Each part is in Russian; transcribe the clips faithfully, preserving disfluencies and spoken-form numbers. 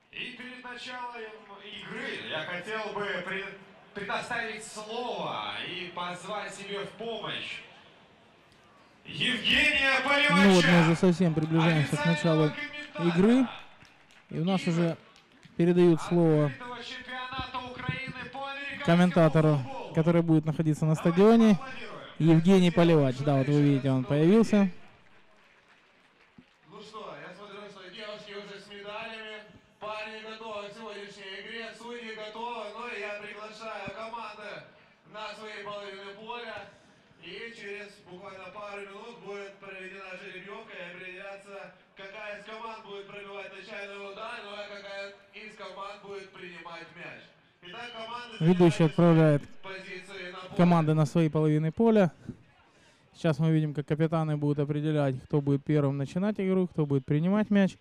И перед началом игры я хотел бы предоставить слово и позвать себе в помощь Евгения Поливача. Ну вот мы уже совсем приближаемся к началу игры. И у нас уже передают слово комментатору, который будет находиться на стадионе. Евгений Поливач. Да, вот вы видите, он появился. Ну что, я смотрю, что девушки уже с медалями. Парни готовы к сегодняшней игре. Судьи готовы. Ну и я приглашаю команды на свои половины поля. И через буквально пару минут будет проведена жеребьевка и определяться, какая из команд будет пробивать начальный удар, ну а какая из команд будет принимать мяч. Итак, команды Ведущий отправляет позиции на команды на свои половины поля. Сейчас мы видим, как капитаны будут определять, кто будет первым начинать игру, кто будет принимать мяч.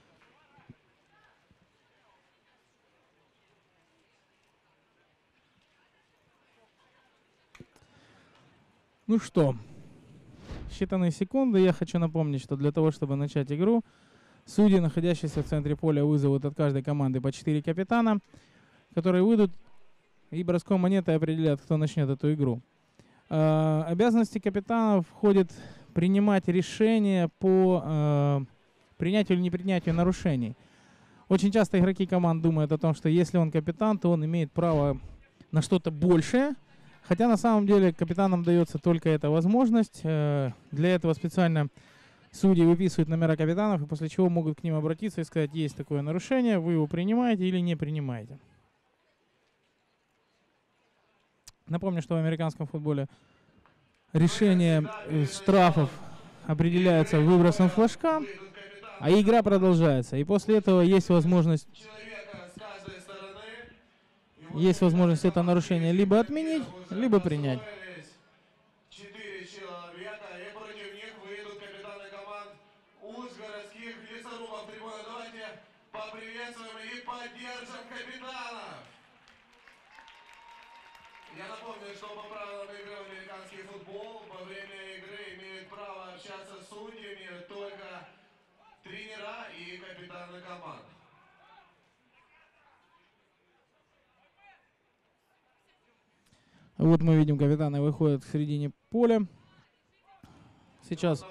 Ну что, считанные секунды. Я хочу напомнить, что для того, чтобы начать игру, судьи, находящиеся в центре поля, вызовут от каждой команды по четыре капитана, которые выйдут и броском монеты определят, кто начнет эту игру. Э, обязанности капитанов входит принимать решения по э, принятию или непринятию нарушений. Очень часто игроки команд думают о том, что если он капитан, то он имеет право на что-то большее. Хотя на самом деле капитанам дается только эта возможность. Э, для этого специально судьи выписывают номера капитанов, и после чего могут к ним обратиться и сказать, есть такое нарушение, вы его принимаете или не принимаете. Напомню, что в американском футболе решение штрафов определяется выбросом флажка, а игра продолжается. И после этого есть возможность, есть возможность это нарушение либо отменить, либо принять. Четыре человека, и против них выйдут капитаны команд ужгородских лесорубов. Трибуна, давайте поприветствуем и поддержим капитанов. Я напомню, что по правилам игры в американский футбол во время игры имеют право общаться с судьями только тренера и капитаны команд. Вот мы видим, капитаны выходят в середине поля. Сейчас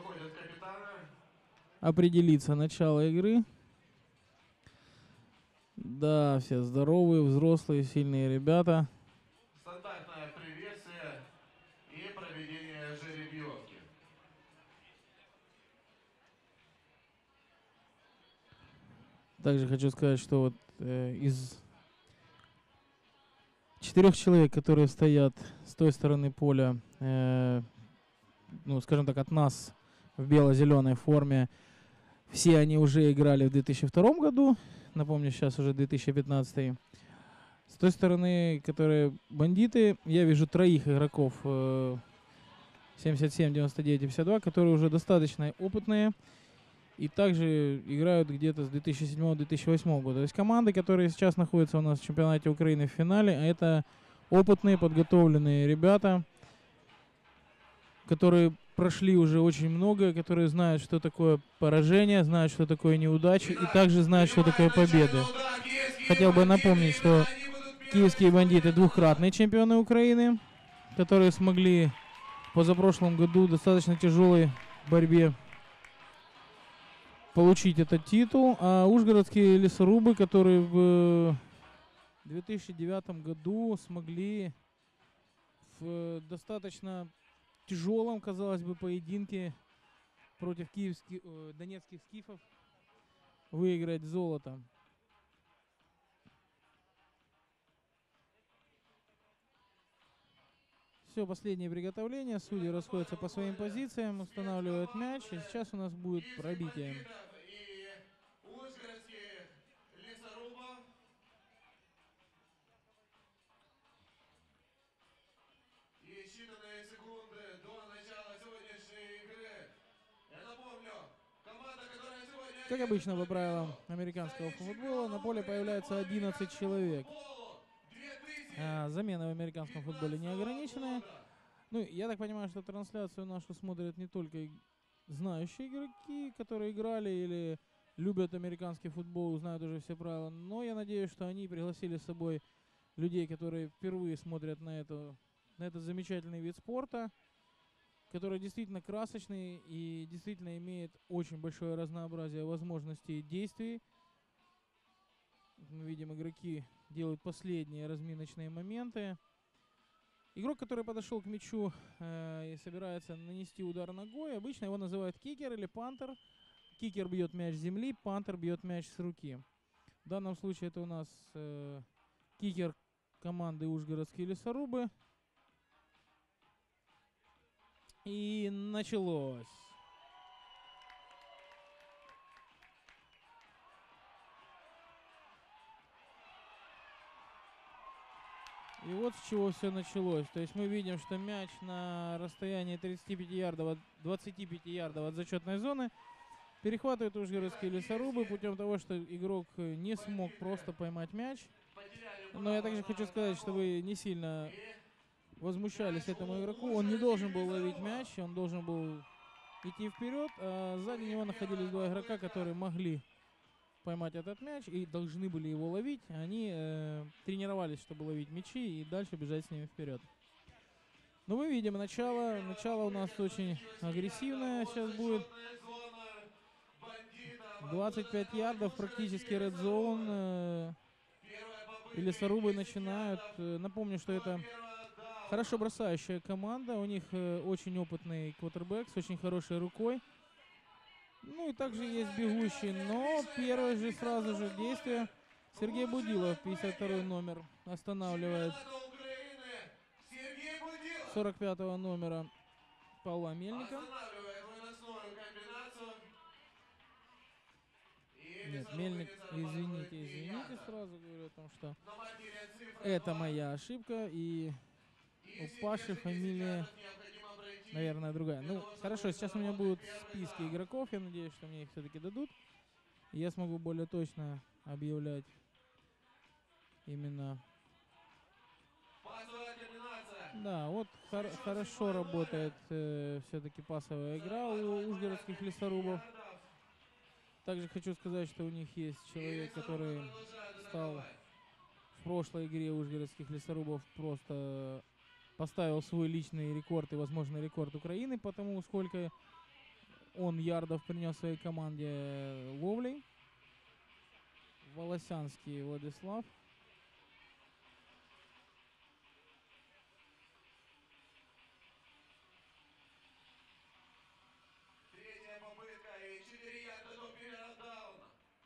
определится начало игры. Да, все здоровые, взрослые, сильные ребята. Стандартное приветствие и проведение жеребьевки. Также хочу сказать, что вот э, из четырех человек, которые стоят с той стороны поля, э, ну, скажем так, от нас в бело-зеленой форме, все они уже играли в две тысячи втором году. Напомню, сейчас уже две тысячи пятнадцатый. С той стороны, которые бандиты, я вижу троих игроков э, семьдесят семь, девяносто девять и пятьдесят два, которые уже достаточно опытные. И также играют где-то с две тысячи седьмого — две тысячи восьмого года. То есть команды, которые сейчас находятся у нас в чемпионате Украины в финале, это опытные, подготовленные ребята, которые прошли уже очень много, которые знают, что такое поражение, знают, что такое неудачи, и также знают, что такое победы. Хотел бы напомнить, что киевские бандиты двукратные чемпионы Украины, которые смогли в позапрошлом году в достаточно тяжелой борьбе получить этот титул, а ужгородские лесорубы, которые в две тысячи девятом году смогли в достаточно тяжелом, казалось бы, поединке против киевских, э, донецких скифов выиграть золото. Все, последнее приготовление. Судьи расходятся по своим позициям, устанавливают мяч. И сейчас у нас будет пробитие. Считанные секунды до начала сегодняшней игры. Я напомню, команда, которая сегодня... Как обычно, по правилам американского футбола, на поле появляется одиннадцать человек. А, замены в американском футболе не ограничены. Ну, я так понимаю, что трансляцию нашу смотрят не только знающие игроки, которые играли или любят американский футбол, знают уже все правила. Но я надеюсь, что они пригласили с собой людей, которые впервые смотрят на, эту, на этот замечательный вид спорта, который действительно красочный и действительно имеет очень большое разнообразие возможностей и действий. Мы видим, игроки делают последние разминочные моменты. Игрок, который подошел к мячу э, и собирается нанести удар ногой, обычно его называют кикер или пантер. Кикер бьет мяч с земли, пантер бьет мяч с руки. В данном случае это у нас э, кикер команды Ужгородские лесорубы. И началось. И вот с чего все началось. То есть мы видим, что мяч на расстоянии тридцати пяти ярдов от, двадцати пяти ярдов от зачетной зоны перехватывают Ужгородские лесорубы путем того, что игрок не смог просто поймать мяч. Но я также хочу сказать, что вы не сильно возмущались этому игроку. Он не должен был ловить мяч, он должен был идти вперед, а сзади него находились два игрока, которые могли поймать этот мяч и должны были его ловить. Они э, тренировались, чтобы ловить мячи и дальше бежать с ними вперед. Но мы видим, начало, начало у нас очень агрессивное сейчас будет. двадцать пять ярдов, практически red zone. Э, и лесорубы начинают. Э, напомню, что это хорошо бросающая команда. У них э, очень опытный квотербэк с очень хорошей рукой. Ну и также есть бегущий, но первое же сразу же действие. Сергей Будилов, пятьдесят второй номер, останавливает сорок пятого номера Павла Мельника. Нет, Мельник, извините, извините, сразу говорю о том, что это моя ошибка, и у Паши фамилия, наверное, другая. Ну, хорошо, сейчас у меня будут списки игроков, я надеюсь, что мне их все-таки дадут. И я смогу более точно объявлять именно... Да, вот хор хорошо работает э, все-таки пасовая игра у ужгородских лесорубов. Также хочу сказать, что у них есть человек, который стал в прошлой игре ужгородских лесорубов, просто поставил свой личный рекорд и, возможно, рекорд Украины, потому сколько он ярдов принес своей команде ловлей. Волосянский Владислав. Третья попытка и четыре ярда до первого дауна.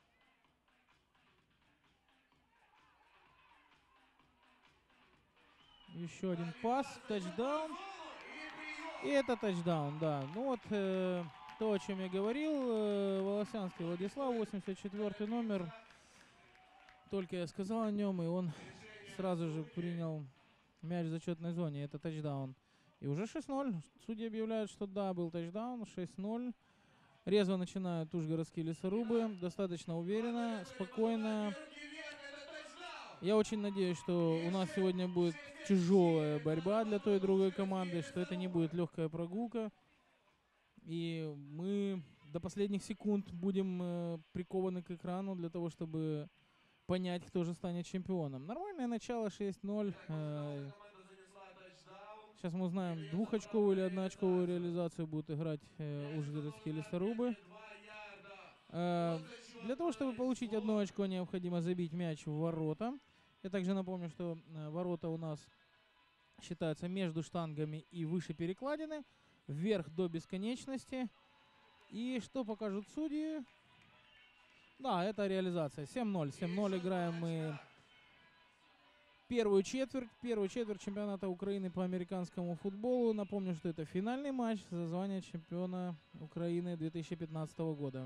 Еще один пас, тачдаун. И это тачдаун, да. Ну вот э, то, о чем я говорил. Э, Волосянский Владислав, восемьдесят четвёртый номер. Только я сказал о нем, и он сразу же принял мяч в зачетной зоне. Это тачдаун. И уже шесть ноль. Судьи объявляют, что да, был тачдаун. шесть ноль. Резво начинают ужгородские лесорубы. Достаточно уверенно, спокойно. Я очень надеюсь, что у нас сегодня будет тяжелая борьба для той и другой команды, что это не будет легкая прогулка. И мы до последних секунд будем э, прикованы к экрану для того, чтобы понять, кто же станет чемпионом. Нормальное начало шесть ноль. Э, сейчас мы узнаем, двухочковую или одноочковую реализацию будут играть э, ужгородские лесорубы. Э, для того, чтобы получить одно очко, необходимо забить мяч в ворота. Я также напомню, что э, ворота у нас считаются между штангами и выше перекладины, вверх до бесконечности. И что покажут судьи? Да, это реализация. семь ноль. семь ноль играем мы первую четверть. Первую четверть чемпионата Украины по американскому футболу. Напомню, что это финальный матч за звание чемпиона Украины две тысячи пятнадцатого года.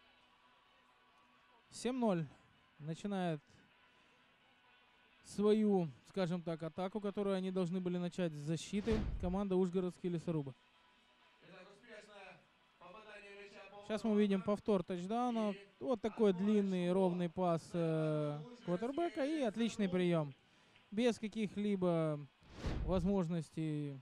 семь ноль. Начинает свою, скажем так, атаку, которую они должны были начать с защиты. Команда Ужгородские лесорубы. Сейчас мы увидим повтор тачдауна. Вот такой длинный ровный пас э, квотербека и отличный прием. Без каких-либо возможностей.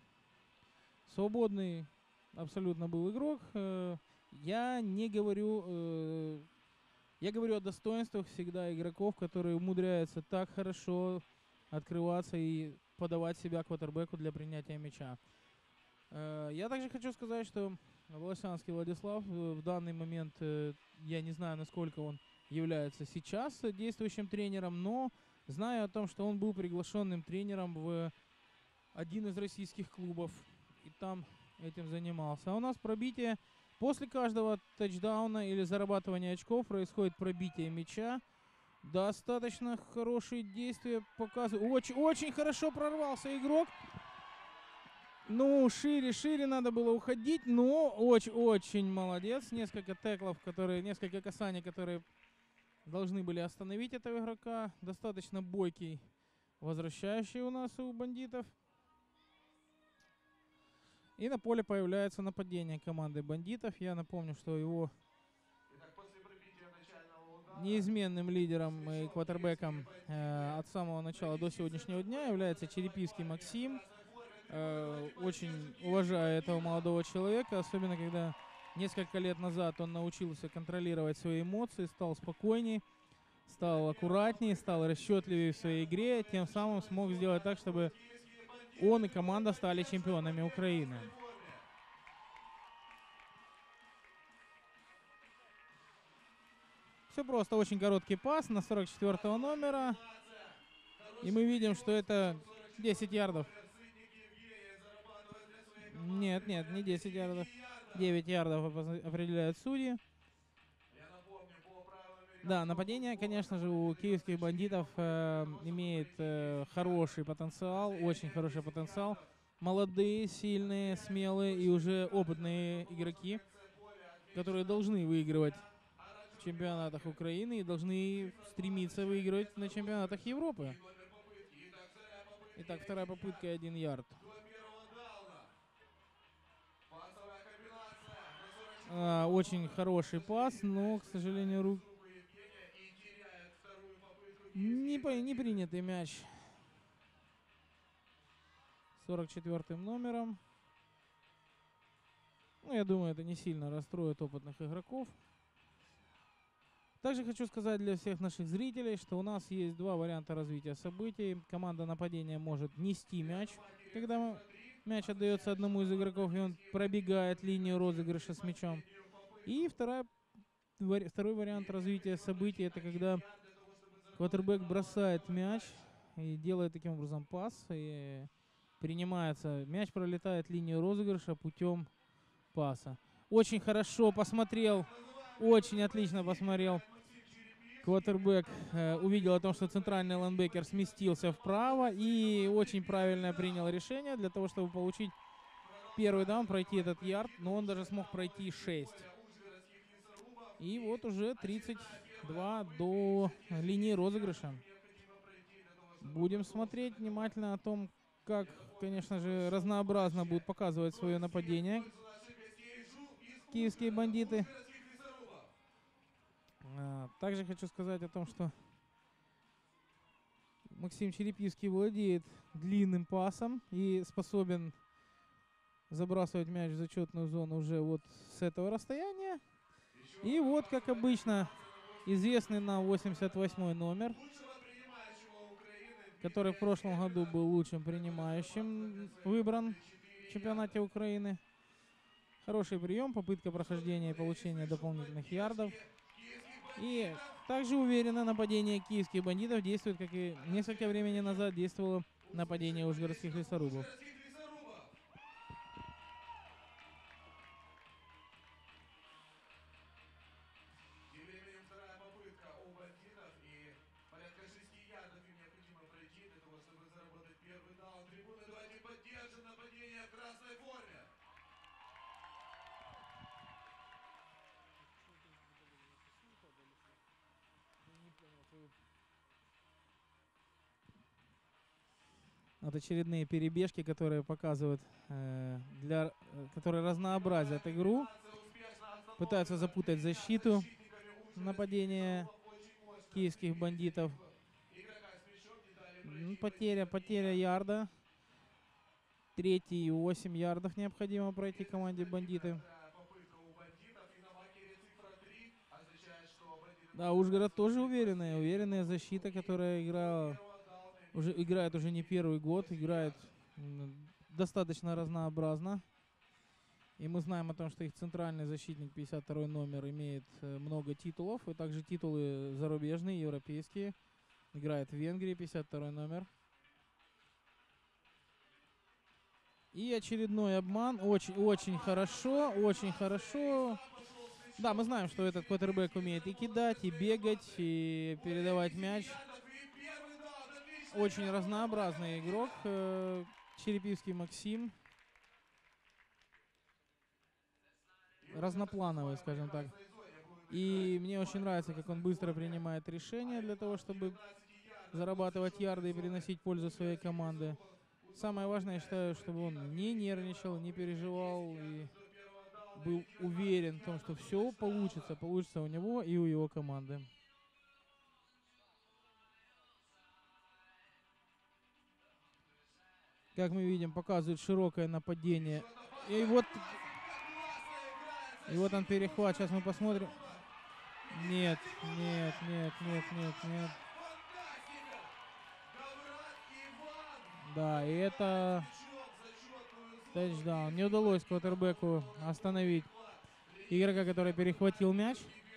Свободный абсолютно был игрок. Э, я не говорю э, Я говорю о достоинствах всегда игроков, которые умудряются так хорошо открываться и подавать себя квотербеку для принятия мяча. Э, Я также хочу сказать, что Волосянский Владислав э, в данный момент, э, я не знаю, насколько он является сейчас э, действующим тренером, но знаю о том, что он был приглашенным тренером в один из российских клубов и там этим занимался. А у нас пробитие после каждого тачдауна или зарабатывания очков происходит пробитие мяча. Достаточно хорошие действия показывают. Очень, очень хорошо прорвался игрок. Ну, шире, шире надо было уходить, но очень, очень молодец. Несколько теклов, которые, несколько касаний, которые должны были остановить этого игрока. Достаточно бойкий, возвращающий у нас у бандитов. И на поле появляется нападение команды бандитов. Я напомню, что его Итак, после пробития начального удара неизменным лидером и квотербеком э, от самого начала до сегодняшнего дня является Черепиский Максим. Э, очень уважаю этого молодого человека, особенно когда несколько лет назад он научился контролировать свои эмоции, стал спокойней, стал аккуратнее, стал расчетливее в своей игре, тем самым смог сделать так, чтобы он и команда стали чемпионами Украины. Все просто, очень короткий пас на сорок четвёртого номера. И мы видим, что это десять ярдов. Нет, нет, не десять ярдов. девять ярдов определяют судьи. Да, нападение, конечно же, у киевских бандитов э, имеет э, хороший потенциал, очень хороший потенциал. Молодые, сильные, смелые и уже опытные игроки, которые должны выигрывать в чемпионатах Украины и должны стремиться выигрывать на чемпионатах Европы. Итак, вторая попытка и один ярд. А, очень хороший пас, но, к сожалению, рук... не, по... не принятый мяч. сорок четвёртым номером. Ну, я думаю, это не сильно расстроит опытных игроков. Также хочу сказать для всех наших зрителей, что у нас есть два варианта развития событий. Команда нападения может нести мяч, когда мяч отдается одному из игроков, и он пробегает линию розыгрыша с мячом. И вторая, второй вариант развития событий — это когда квотербек бросает мяч и делает таким образом пас, и принимается. Мяч пролетает линию розыгрыша путем паса. Очень хорошо посмотрел, очень отлично посмотрел квотербек. Э, увидел о том, что центральный лайнбекер сместился вправо и очень правильно принял решение для того, чтобы получить первый даун, пройти этот ярд, но он даже смог пройти шесть. И вот уже тридцать два до линии розыгрыша. Будем смотреть внимательно о том, как, конечно же, разнообразно будут показывать свое нападение киевские бандиты. А, также хочу сказать о том, что Максим Черепиский владеет длинным пасом и способен забрасывать мяч в зачетную зону уже вот с этого расстояния. И вот, как обычно, известный нам восемьдесят восьмой номер, который в прошлом году был лучшим принимающим, выбран в чемпионате Украины. Хороший прием, попытка прохождения и получения дополнительных ярдов. И также уверенно нападение киевских бандитов действует, как и несколько времени назад действовало нападение ужгородских лесорубов. Тем временем вторая попытка у бандитов, и порядка шести ярдов им необходимо пройти для того, чтобы заработать первый даун. Трибуны, давайте поддержим нападение в красной форме. Вот очередные перебежки, которые показывают, э, для, э, которые разнообразят игру, пытаются запутать защиту нападения киевских бандитов. Ну, потеря, потеря ярда. Третий и восемь ярдов необходимо пройти команде бандиты. Да, Ужгород тоже уверенная, уверенная защита, которая играла, уже играет уже не первый год, играет м, достаточно разнообразно. И мы знаем о том, что их центральный защитник, пятьдесят второй номер, имеет э, много титулов, и также титулы зарубежные, европейские. Играет в Венгрии, пятьдесят второй номер. И очередной обман. Очень, очень хорошо, очень хорошо. Да, мы знаем, что этот квотербек умеет и кидать, и бегать, и передавать мяч. Очень разнообразный игрок. э, Черепивский Максим. Разноплановый, скажем так. И мне очень нравится, как он быстро принимает решения для того, чтобы зарабатывать ярды и приносить пользу своей команде. Самое важное, я считаю, чтобы он не нервничал, не переживал и был уверен в том, что все получится, получится у него и у его команды. Как мы видим, показывает широкое нападение. И вот, и вот он перехват. Сейчас мы посмотрим. Нет, нет, нет, нет, нет, нет. Да, и это тачдаун. Не удалось квотербеку остановить игрока, который перехватил мяч.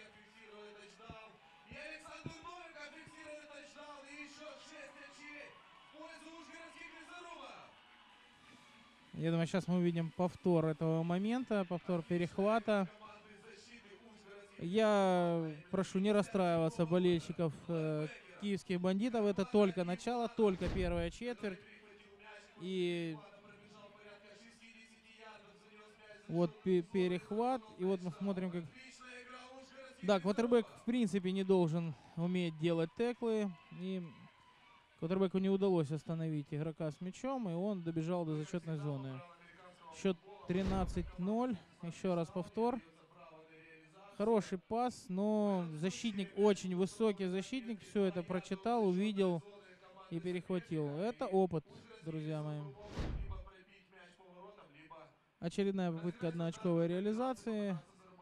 Я думаю, сейчас мы увидим повтор этого момента, повтор перехвата. Я прошу не расстраиваться болельщиков э, киевских бандитов. Это только начало, только первая четверть. И вот перехват. И вот мы смотрим, как... Да, квотербек в принципе не должен уметь делать теклы. И квотербеку не удалось остановить игрока с мячом, и он добежал до зачетной зоны. Счет тринадцать ноль. Еще раз повтор. Хороший пас, но защитник, очень высокий защитник, все это прочитал, увидел и перехватил. Это опыт, друзья мои. Очередная попытка одноочковой реализации.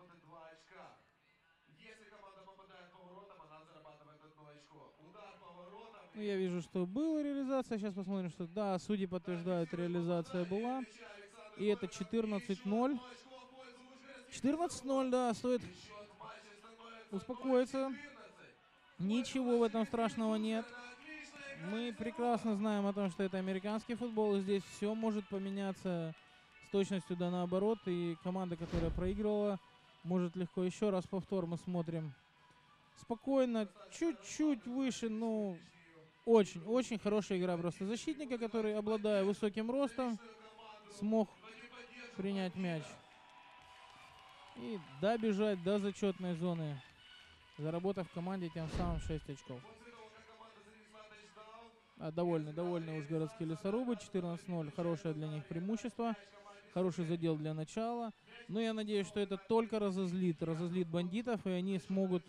Ну, я вижу, что была реализация. Сейчас посмотрим, что да, судьи подтверждают, реализация была. И это четырнадцать ноль. четырнадцать ноль, да, стоит успокоиться. Ничего в этом страшного нет. Мы прекрасно знаем о том, что это американский футбол, и здесь все может поменяться с точностью да наоборот. И команда, которая проигрывала, может легко. Еще раз повтор мы смотрим. Спокойно, чуть-чуть выше, ну, очень-очень хорошая игра просто защитника, который, обладая высоким ростом, смог принять мяч и добежать до зачетной зоны, заработав в команде тем самым шесть очков. А, довольны, довольны ужгородские лесорубы. четырнадцать ноль. Хорошее для них преимущество. Хороший задел для начала. Но я надеюсь, что это только разозлит, разозлит бандитов, и они смогут,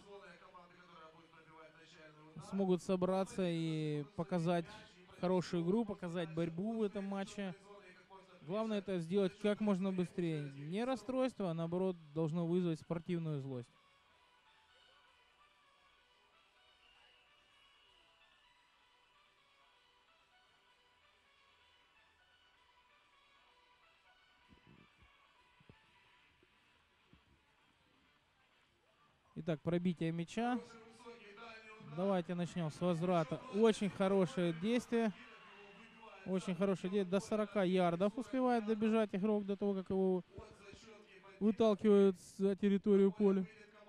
смогут собраться и показать хорошую игру, показать борьбу в этом матче. Главное это сделать как можно быстрее. Не расстройство, а наоборот должно вызвать спортивную злость. Итак, пробитие мяча. Давайте начнем с возврата. Очень хорошее действие. Очень хорошее действие. До сорока ярдов успевает добежать игрок до того, как его выталкивают за территорию поля.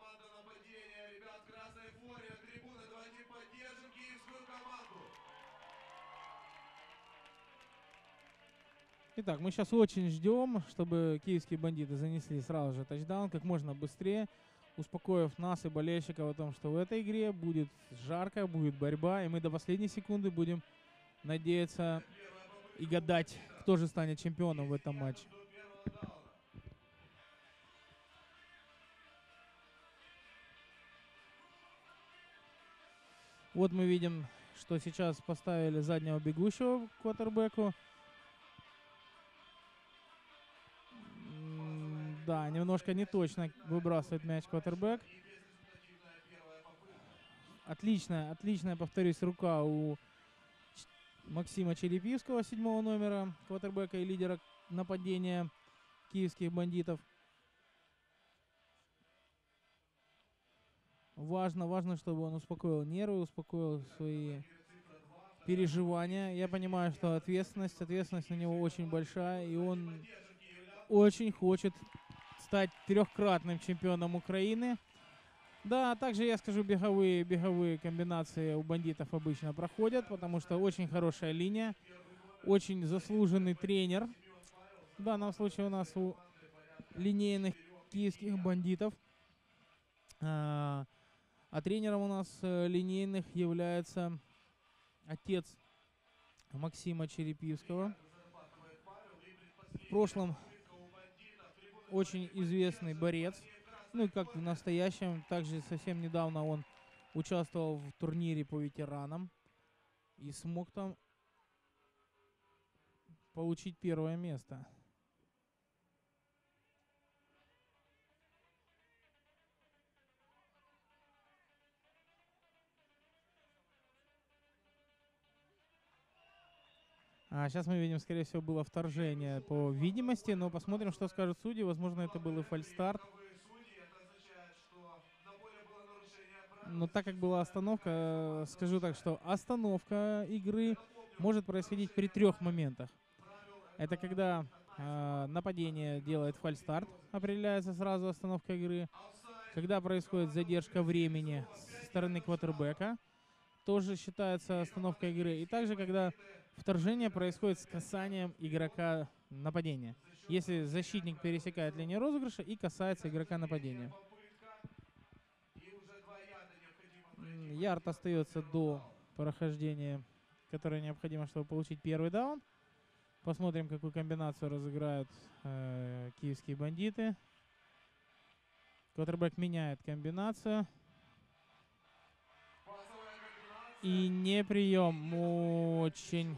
Итак, мы сейчас очень ждем, чтобы киевские бандиты занесли сразу же тачдаун как можно быстрее, успокоив нас и болельщиков о том, что в этой игре будет жарко, будет борьба, и мы до последней секунды будем надеяться и гадать, кто же станет чемпионом в этом матче. Вот мы видим, что сейчас поставили заднего бегущего квотербеку. Да, немножко не точно выбрасывает мяч квотербек. отличная, отличная, повторюсь, рука у Максима Черепьевского, седьмого номера, квотербека и лидера нападения киевских бандитов. Важно, важно, чтобы он успокоил нервы, успокоил свои переживания. Я понимаю, что ответственность, ответственность на него очень большая, и он очень хочет стать трехкратным чемпионом Украины. Да, также я скажу, беговые, беговые комбинации у бандитов обычно проходят, потому что очень хорошая линия, очень заслуженный тренер. В данном случае у нас у линейных киевских бандитов. А, а тренером у нас э, линейных является отец Максима Черепьевского. В прошлом очень известный борец. Ну и как в настоящем, также совсем недавно он участвовал в турнире по ветеранам и смог там получить первое место. А сейчас мы видим, скорее всего, было вторжение по видимости, но посмотрим, что скажут судьи. Возможно, это был и фальстарт. Но так как была остановка, скажу так, что остановка игры может происходить при трех моментах. Это когда э, нападение делает фальстарт, определяется сразу остановка игры. Когда происходит задержка времени со стороны квотербека, тоже считается остановка игры. И также, когда вторжение происходит с касанием игрока нападения. Если защитник пересекает линию розыгрыша и касается игрока нападения. Ярд остается до прохождения, которое необходимо, чтобы получить первый даун. Посмотрим, какую комбинацию разыграют э, киевские бандиты. Квотербек меняет комбинацию. И не прием. Очень,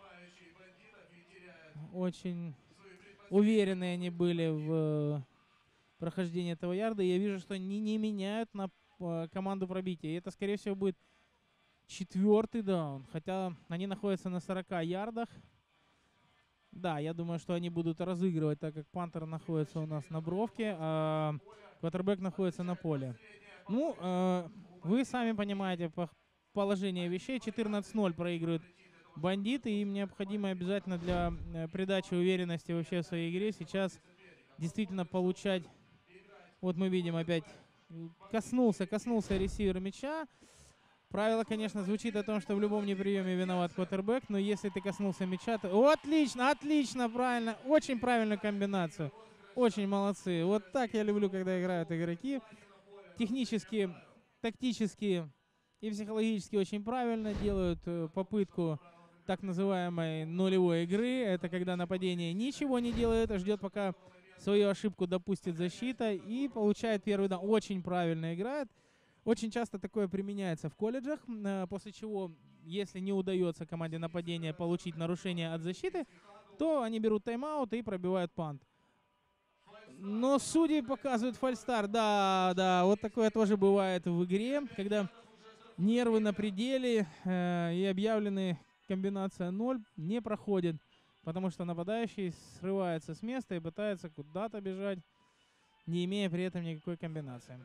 очень уверенные они были в прохождении этого ярда. Я вижу, что они не меняют на э, команду пробития. И это, скорее всего, будет четвертый даун. Хотя они находятся на сорока ярдах. Да, я думаю, что они будут разыгрывать, так как пантер находится у нас на бровке, а квотербек находится на поле. Ну, э, вы сами понимаете по положение вещей. четырнадцать ноль проигрывают бандиты. Им необходимо обязательно для э, придачи уверенности вообще в своей игре сейчас действительно получать. Вот мы видим опять, коснулся, коснулся ресивер мяча. Правило, конечно, звучит о том, что в любом неприеме виноват квотербек, но если ты коснулся мяча, то... О, отлично, отлично, правильно, очень правильную комбинацию. Очень молодцы. Вот так я люблю, когда играют игроки. Технически, тактически и психологически очень правильно делают попытку так называемой нулевой игры. Это когда нападение ничего не делает, а ждет, пока свою ошибку допустит защита и получает первый даун. Очень правильно играет. Очень часто такое применяется в колледжах, после чего, если не удается команде нападения получить нарушение от защиты, то они берут тайм-аут и пробивают пант. Но судьи показывают фальстарт. Да, да, вот такое тоже бывает в игре, когда нервы на пределе э, и объявленная комбинация ноль не проходит, потому что нападающий срывается с места и пытается куда-то бежать, не имея при этом никакой комбинации.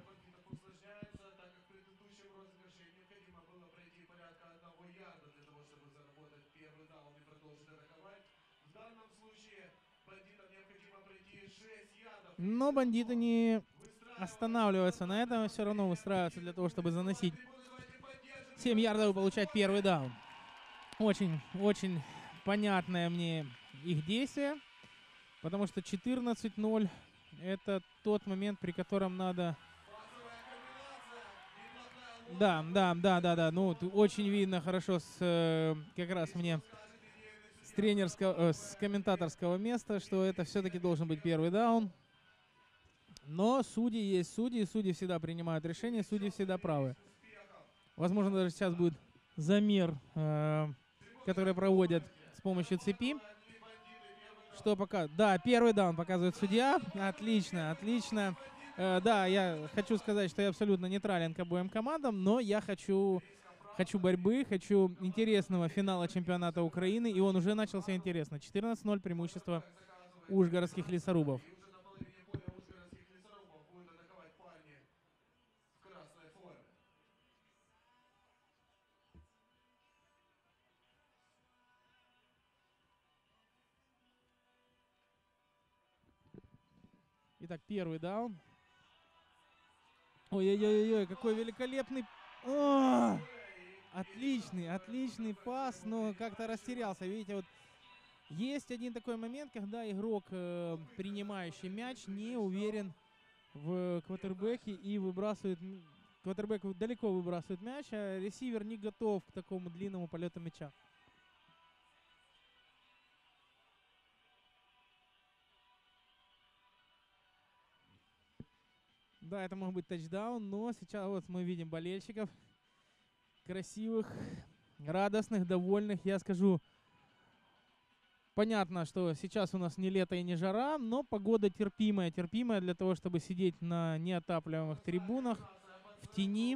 Но бандиты не останавливаются на этом, все равно выстраиваются для того, чтобы заносить семь ярдов и получать первый даун. Очень, очень понятное мне их действие, потому что четырнадцать ноль это тот момент, при котором надо... Да, да, да, да, да, ну очень видно хорошо с, э, как раз мне с тренерского, э, с комментаторского места, что это все-таки должен быть первый даун. Но судьи есть судьи, судьи всегда принимают решения, судьи всегда правы. Возможно, даже сейчас будет замер, э, который проводят с помощью цепи. Что пока... Да, первый даун показывает судья. Отлично, отлично. Э, да, я хочу сказать, что я абсолютно нейтрален к обоим командам, но я хочу, хочу борьбы, хочу интересного финала чемпионата Украины, и он уже начался интересно. четырнадцать ноль преимущество ужгородских лесорубов. И уже на половине поля ужгородских лесорубов будут атаковать парни в красной форме. Итак, первый даун. Ой-ой-ой, какой великолепный... О! Отличный, отличный пас, но как-то растерялся. Видите, вот есть один такой момент, когда игрок, э, принимающий мяч, не уверен в квотербеке и выбрасывает... Квотербек далеко выбрасывает мяч, а ресивер не готов к такому длинному полету мяча. Да, это мог быть тачдаун, но сейчас вот мы видим болельщиков красивых, радостных, довольных. Я скажу, понятно, что сейчас у нас не лето и не жара, но погода терпимая, терпимая для того, чтобы сидеть на неотапливаемых трибунах в тени.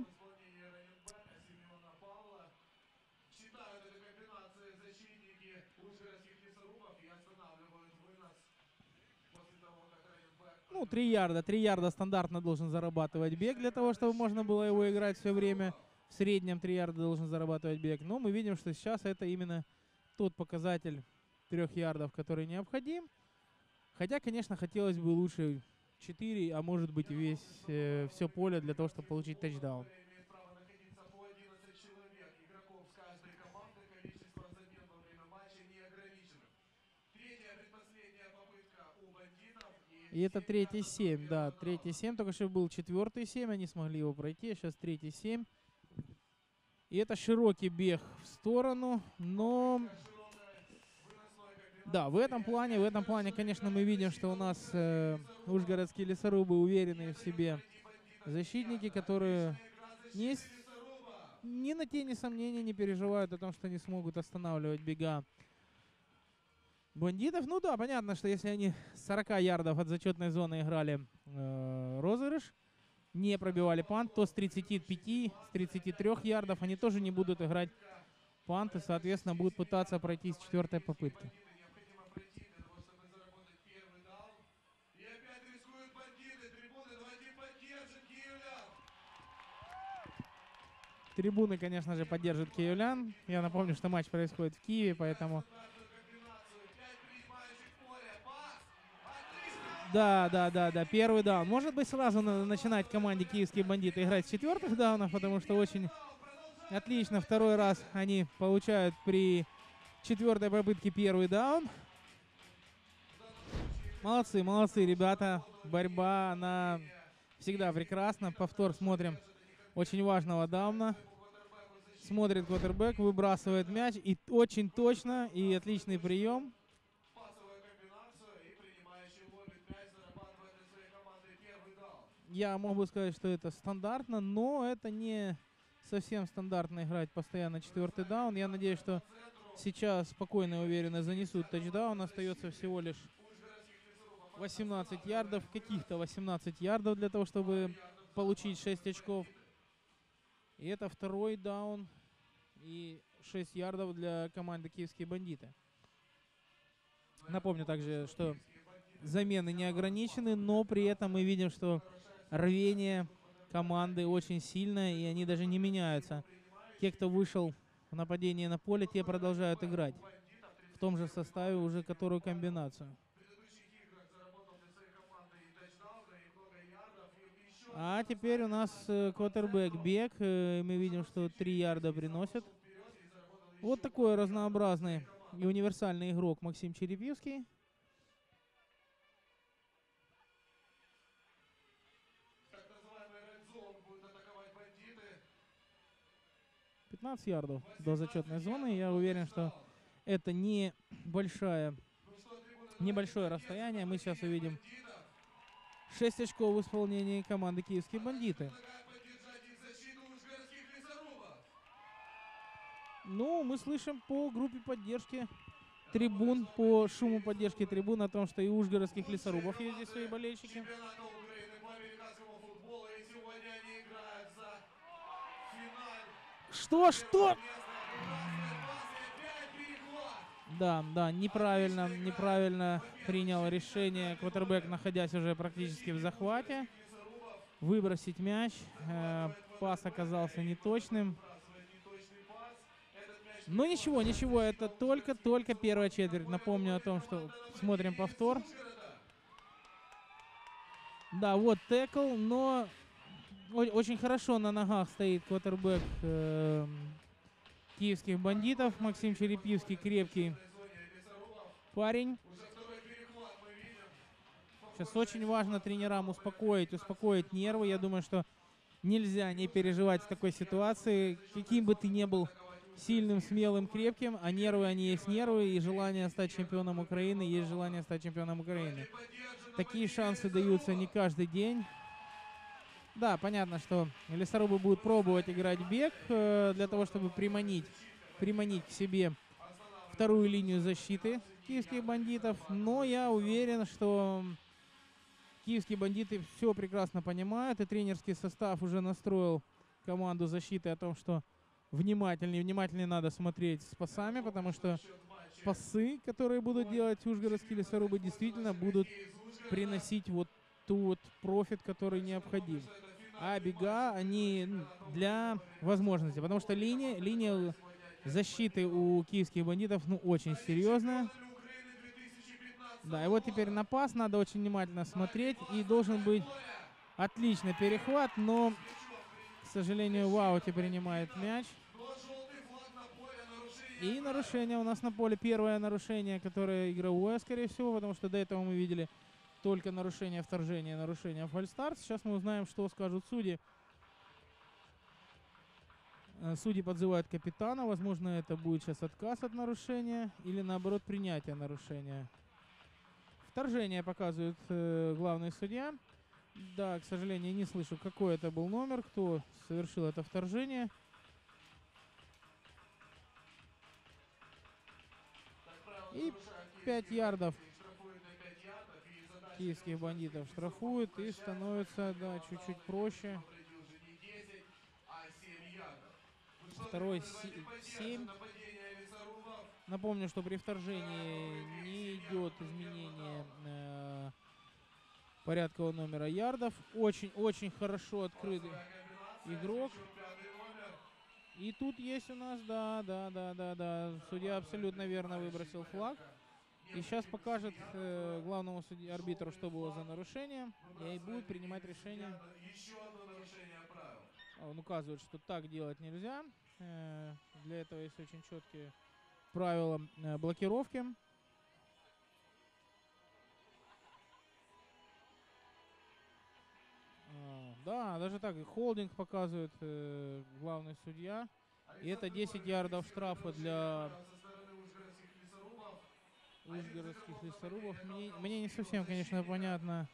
Считают эту комбинацию защитники ужгородских лесорубов и останавливают вынос после того, как раненбэк... Ну, три ярда. три ярда стандартно должен зарабатывать бег для того, чтобы можно было его играть все время. В среднем три ярда должен зарабатывать бег. Но мы видим, что сейчас это именно тот показатель трех ярдов, который необходим. Хотя, конечно, хотелось бы лучше четыре, а может быть весь, э, все поле для того, чтобы получить тачдаун. Имеет право находиться по одиннадцать человек. Игроков с каждой команды количество замен во время матча не ограничено. Третья, предпоследняя попытка у бандитов. И это третий семь, да, третий семь. Только что был четвертый семь, они смогли его пройти. А сейчас третий семь. И это широкий бег в сторону, но... Да, в этом плане, в этом плане, конечно, мы видим, что у нас э, ужгородские лесорубы уверенные в себе защитники, которые не, с- ни на тени сомнений не переживают о том, что не смогут останавливать бега бандитов. Ну да, понятно, что если они с сорока ярдов от зачетной зоны играли э, розыгрыш, не пробивали пант, то с тридцати пяти, с тридцати трёх ярдов они тоже не будут играть пант и, соответственно, будут пытаться пройти с четвертой попытки. Необходимо пройти для того, чтобы заработать первый даун. И опять рискуют бандиты. Трибуны, давайте поддержим киевлян. Трибуны, конечно же, поддержат киевлян. Я напомню, что матч происходит в Киеве, поэтому... Стандартную комбинацию. Пять принимающих в поле. Пас. Отлично. Да, да, да, да, первый даун. Может быть, сразу надо начинать команде киевские бандиты играть с четвертых даунов, потому что очень отлично. Второй раз они получают при четвертой попытке первый даун. Молодцы, молодцы, ребята. Борьба, она всегда прекрасна. Повтор смотрим очень важного дауна. Смотрит квотербек, выбрасывает мяч. И очень точно, и отличный прием. Пасовая комбинация. И принимающий ловит мяч, зарабатывает для своей команды первый даун. Я мог бы сказать, что это стандартно, но это не совсем стандартно играть постоянно четвертый даун. Я надеюсь, что сейчас спокойно и уверенно занесут тачдаун. Остается всего лишь восемнадцать ярдов, каких-то восемнадцать ярдов для того, чтобы получить шесть очков. И это второй даун и шесть ярдов для команды «Киевские бандиты». Напомню также, что замены не ограничены, но при этом мы видим, что рвение команды очень сильное, и они даже не меняются. Те, кто вышел в нападение на поле, те продолжают играть в том же составе, уже которую комбинацию. В предыдущих играх заработал для своей команды и тачдауны, и много ярдов, и еще... А теперь у нас э, квотербек бег. Э, мы видим, что три ярда приносит. Вот такой разнообразный и универсальный игрок Максим Черепьевский. Так называемый Red Zone будет атаковать бандиты. пятнадцать ярдов до зачетной зоны. Я уверен, что это не большая, Ну что, трибуны, небольшое расстояние. Мы сейчас увидим шесть очков в исполнении команды «Киевские бандиты». предлагаю поддержать их защиту ужгородских лесорубов. Ну, мы слышим по группе поддержки трибун, по шуму поддержки трибун о том, что и у ужгородских лесорубов есть здесь свои болельщики. Чемпионата Украины по американскому Что, что? Да, да, неправильно, неправильно принял решение квотербек, находясь уже практически в захвате, выбросить мяч. Э, пас оказался неточным. Но ничего, ничего, это только-только первая четверть. Напомню о том, что смотрим повтор. Да, вот тэкл, но очень хорошо на ногах стоит квотербек э, киевских бандитов. Максим Черепьевский, крепкий парень. Сейчас очень важно тренерам успокоить, успокоить нервы. Я думаю, что нельзя не переживать в такой ситуации. Каким бы ты ни был сильным, смелым, крепким, а нервы, они есть нервы, и желание стать чемпионом Украины есть желание стать чемпионом Украины. Такие шансы даются не каждый день. Да, понятно, что лесорубы будут пробовать играть бег э, для того, чтобы приманить, приманить к себе вторую линию защиты киевских бандитов. Но я уверен, что киевские бандиты все прекрасно понимают, и тренерский состав уже настроил команду защиты о том, что внимательнее, внимательнее надо смотреть с пасами, потому что пасы, которые будут делать ужгородские лесорубы, действительно будут приносить вот ту вот профит, который необходим. А бега, они для возможности, потому что линия, линия защиты у киевских бандитов, ну, очень серьезная. Да, и вот теперь на пас надо очень внимательно смотреть, и должен быть отличный перехват, но, к сожалению, Ваути принимает мяч. И нарушение у нас на поле. Первое нарушение, которое игровое, скорее всего, потому что до этого мы видели только нарушение вторжения, нарушение фальстарт. Сейчас мы узнаем, что скажут судьи. Судьи подзывают капитана. Возможно, это будет сейчас отказ от нарушения или, наоборот, принятие нарушения. Вторжение показывает э, главный судья. Да, к сожалению, не слышу, какой это был номер, кто совершил это вторжение. И пять ярдов киевских бандитов штрафуют, и становится, да, чуть-чуть проще. Второй семь. Напомню, что при вторжении не идет изменение э, порядкового номера ярдов. Очень-очень хорошо открытый игрок. И тут есть у нас, да, да, да, да, да. Судья абсолютно верно выбросил флаг. И сейчас покажет э, главному судье, арбитру, что было за нарушение. И будет принимать решение. Он указывает, что так делать нельзя. Э, для этого есть очень четкие правила э, блокировки. А, да, даже так. Холдинг показывает э, главный судья. И это десять ярдов штрафа для ужгородских лесорубов. Мне, мне не совсем, конечно, понятно.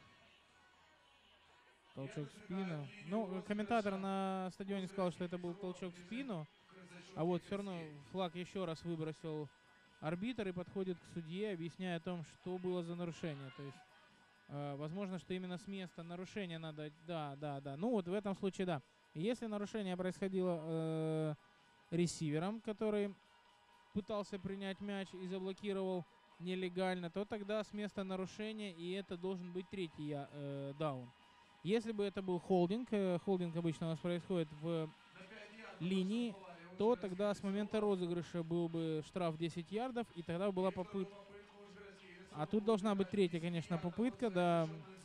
Толчок в спину. Ну, комментатор на стадионе сказал, что это был толчок в спину. А вот все равно флаг еще раз выбросил арбитр и подходит к судье, объясняя о том, что было за нарушение. То есть, э, возможно, что именно с места нарушения надо... Да, да, да. Ну, вот в этом случае, да. Если нарушение происходило э, ресивером, который пытался принять мяч и заблокировал нелегально, то тогда с места нарушения, и это должен быть третий э, даун. Если бы это был холдинг, э, холдинг обычно у нас происходит в линии, то тогда с момента розыгрыша был бы штраф десять ярдов, и тогда была попытка. А тут должна быть третья, конечно, попытка, да.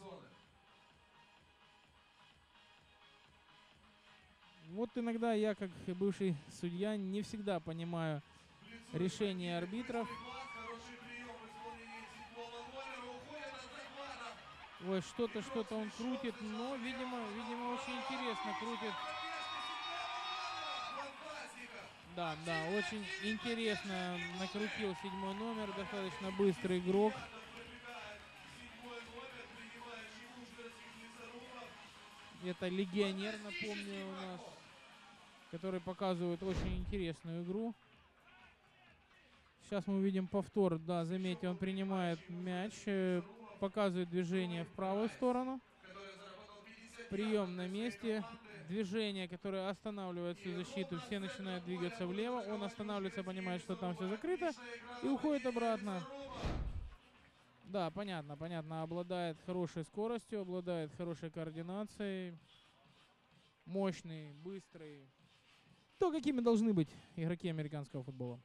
Вот иногда я, как бывший судья, не всегда понимаю решения арбитров. Ой, что-то, что-то он крутит, но, видимо, видимо, очень интересно крутит. Да, да, очень интересно накрутил седьмой номер, достаточно быстрый игрок. Это легионер, напомню, у нас, который показывает очень интересную игру. Сейчас мы увидим повтор, да, заметьте, он принимает мяч, показывает движение в правую сторону. Прием на месте. движение, которое останавливает всю защиту, все начинают двигаться влево, он останавливается, понимает, что там все закрыто, и уходит обратно. Да, понятно, понятно, обладает хорошей скоростью, обладает хорошей координацией, мощный, быстрый. То, какими должны быть игроки американского футбола.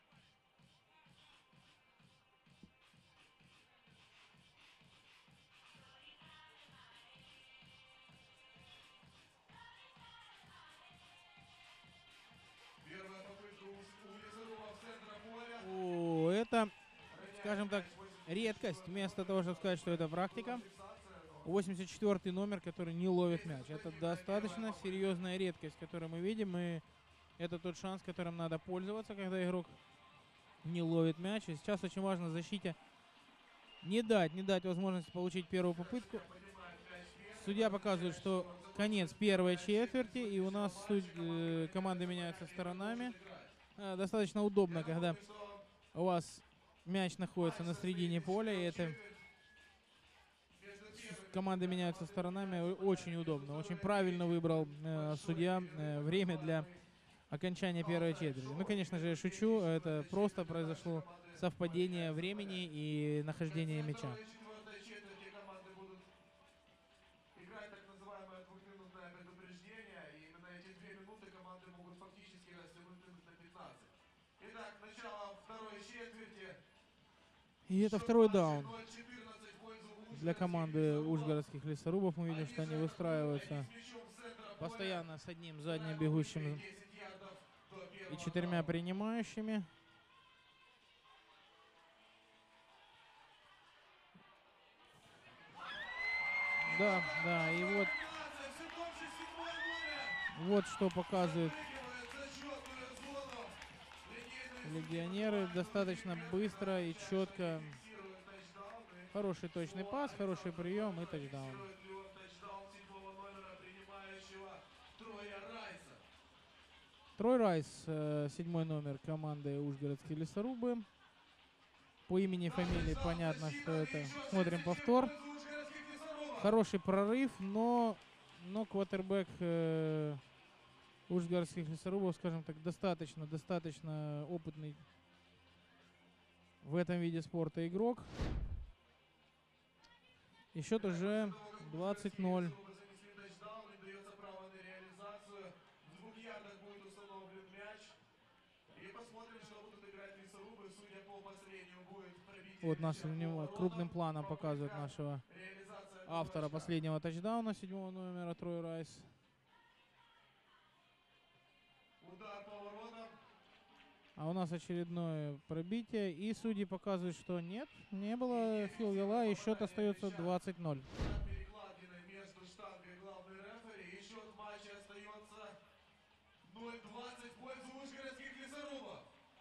Первая попытка у Лизаруба в центре поля. О, это, скажем так, редкость. Вместо того, чтобы сказать, что это практика. восемьдесят четвёртый номер, который не ловит мяч. Это достаточно серьезная редкость, которую мы видим. И это тот шанс, которым надо пользоваться, когда игрок не ловит мяч. И сейчас очень важно в защите не дать, не дать возможности получить первую попытку. Судья показывает, что конец первой четверти, и у нас суд, э, команды меняются сторонами. Э, достаточно удобно, когда у вас мяч находится на середине поля, и это команды меняются сторонами. Очень удобно, очень правильно выбрал э, судья э, время для окончания первой четверти. Ну, конечно же, я шучу, это просто произошло совпадение времени и нахождения мяча. Играть так называемое двухминутное предупреждение, и именно эти две минуты команды могут фактически растянуть минут на пятнадцать. Итак, начало второй четверти. И это второй даун для команды ужгородских лесорубов. Мы видим, что они выстраиваются постоянно с одним задним бегущим и четырьмя принимающими. Да, да, и вот, вот что показывает легионеры. Достаточно быстро и четко. Хороший точный пас, хороший прием и тачдаун. Трой Райс, э, седьмой номер команды Ужгородские лесорубы. По имени и фамилии понятно, что это. Смотрим повтор. Хороший прорыв, но, но квотербек э, Ужгородских лесорубов, скажем так, достаточно, достаточно опытный в этом виде спорта игрок. И счет уже двадцать ноль. Вот нас крупным планом показывает нашего автора последнего тачдауна, седьмого номера, Трой Райс. А у нас очередное пробитие. И судьи показывают, что нет, не было филгола, и счет остается двадцать ноль. Между штангой главный рефери, и счет матча остается ноль двадцать в пользу ужгородских лесорубов.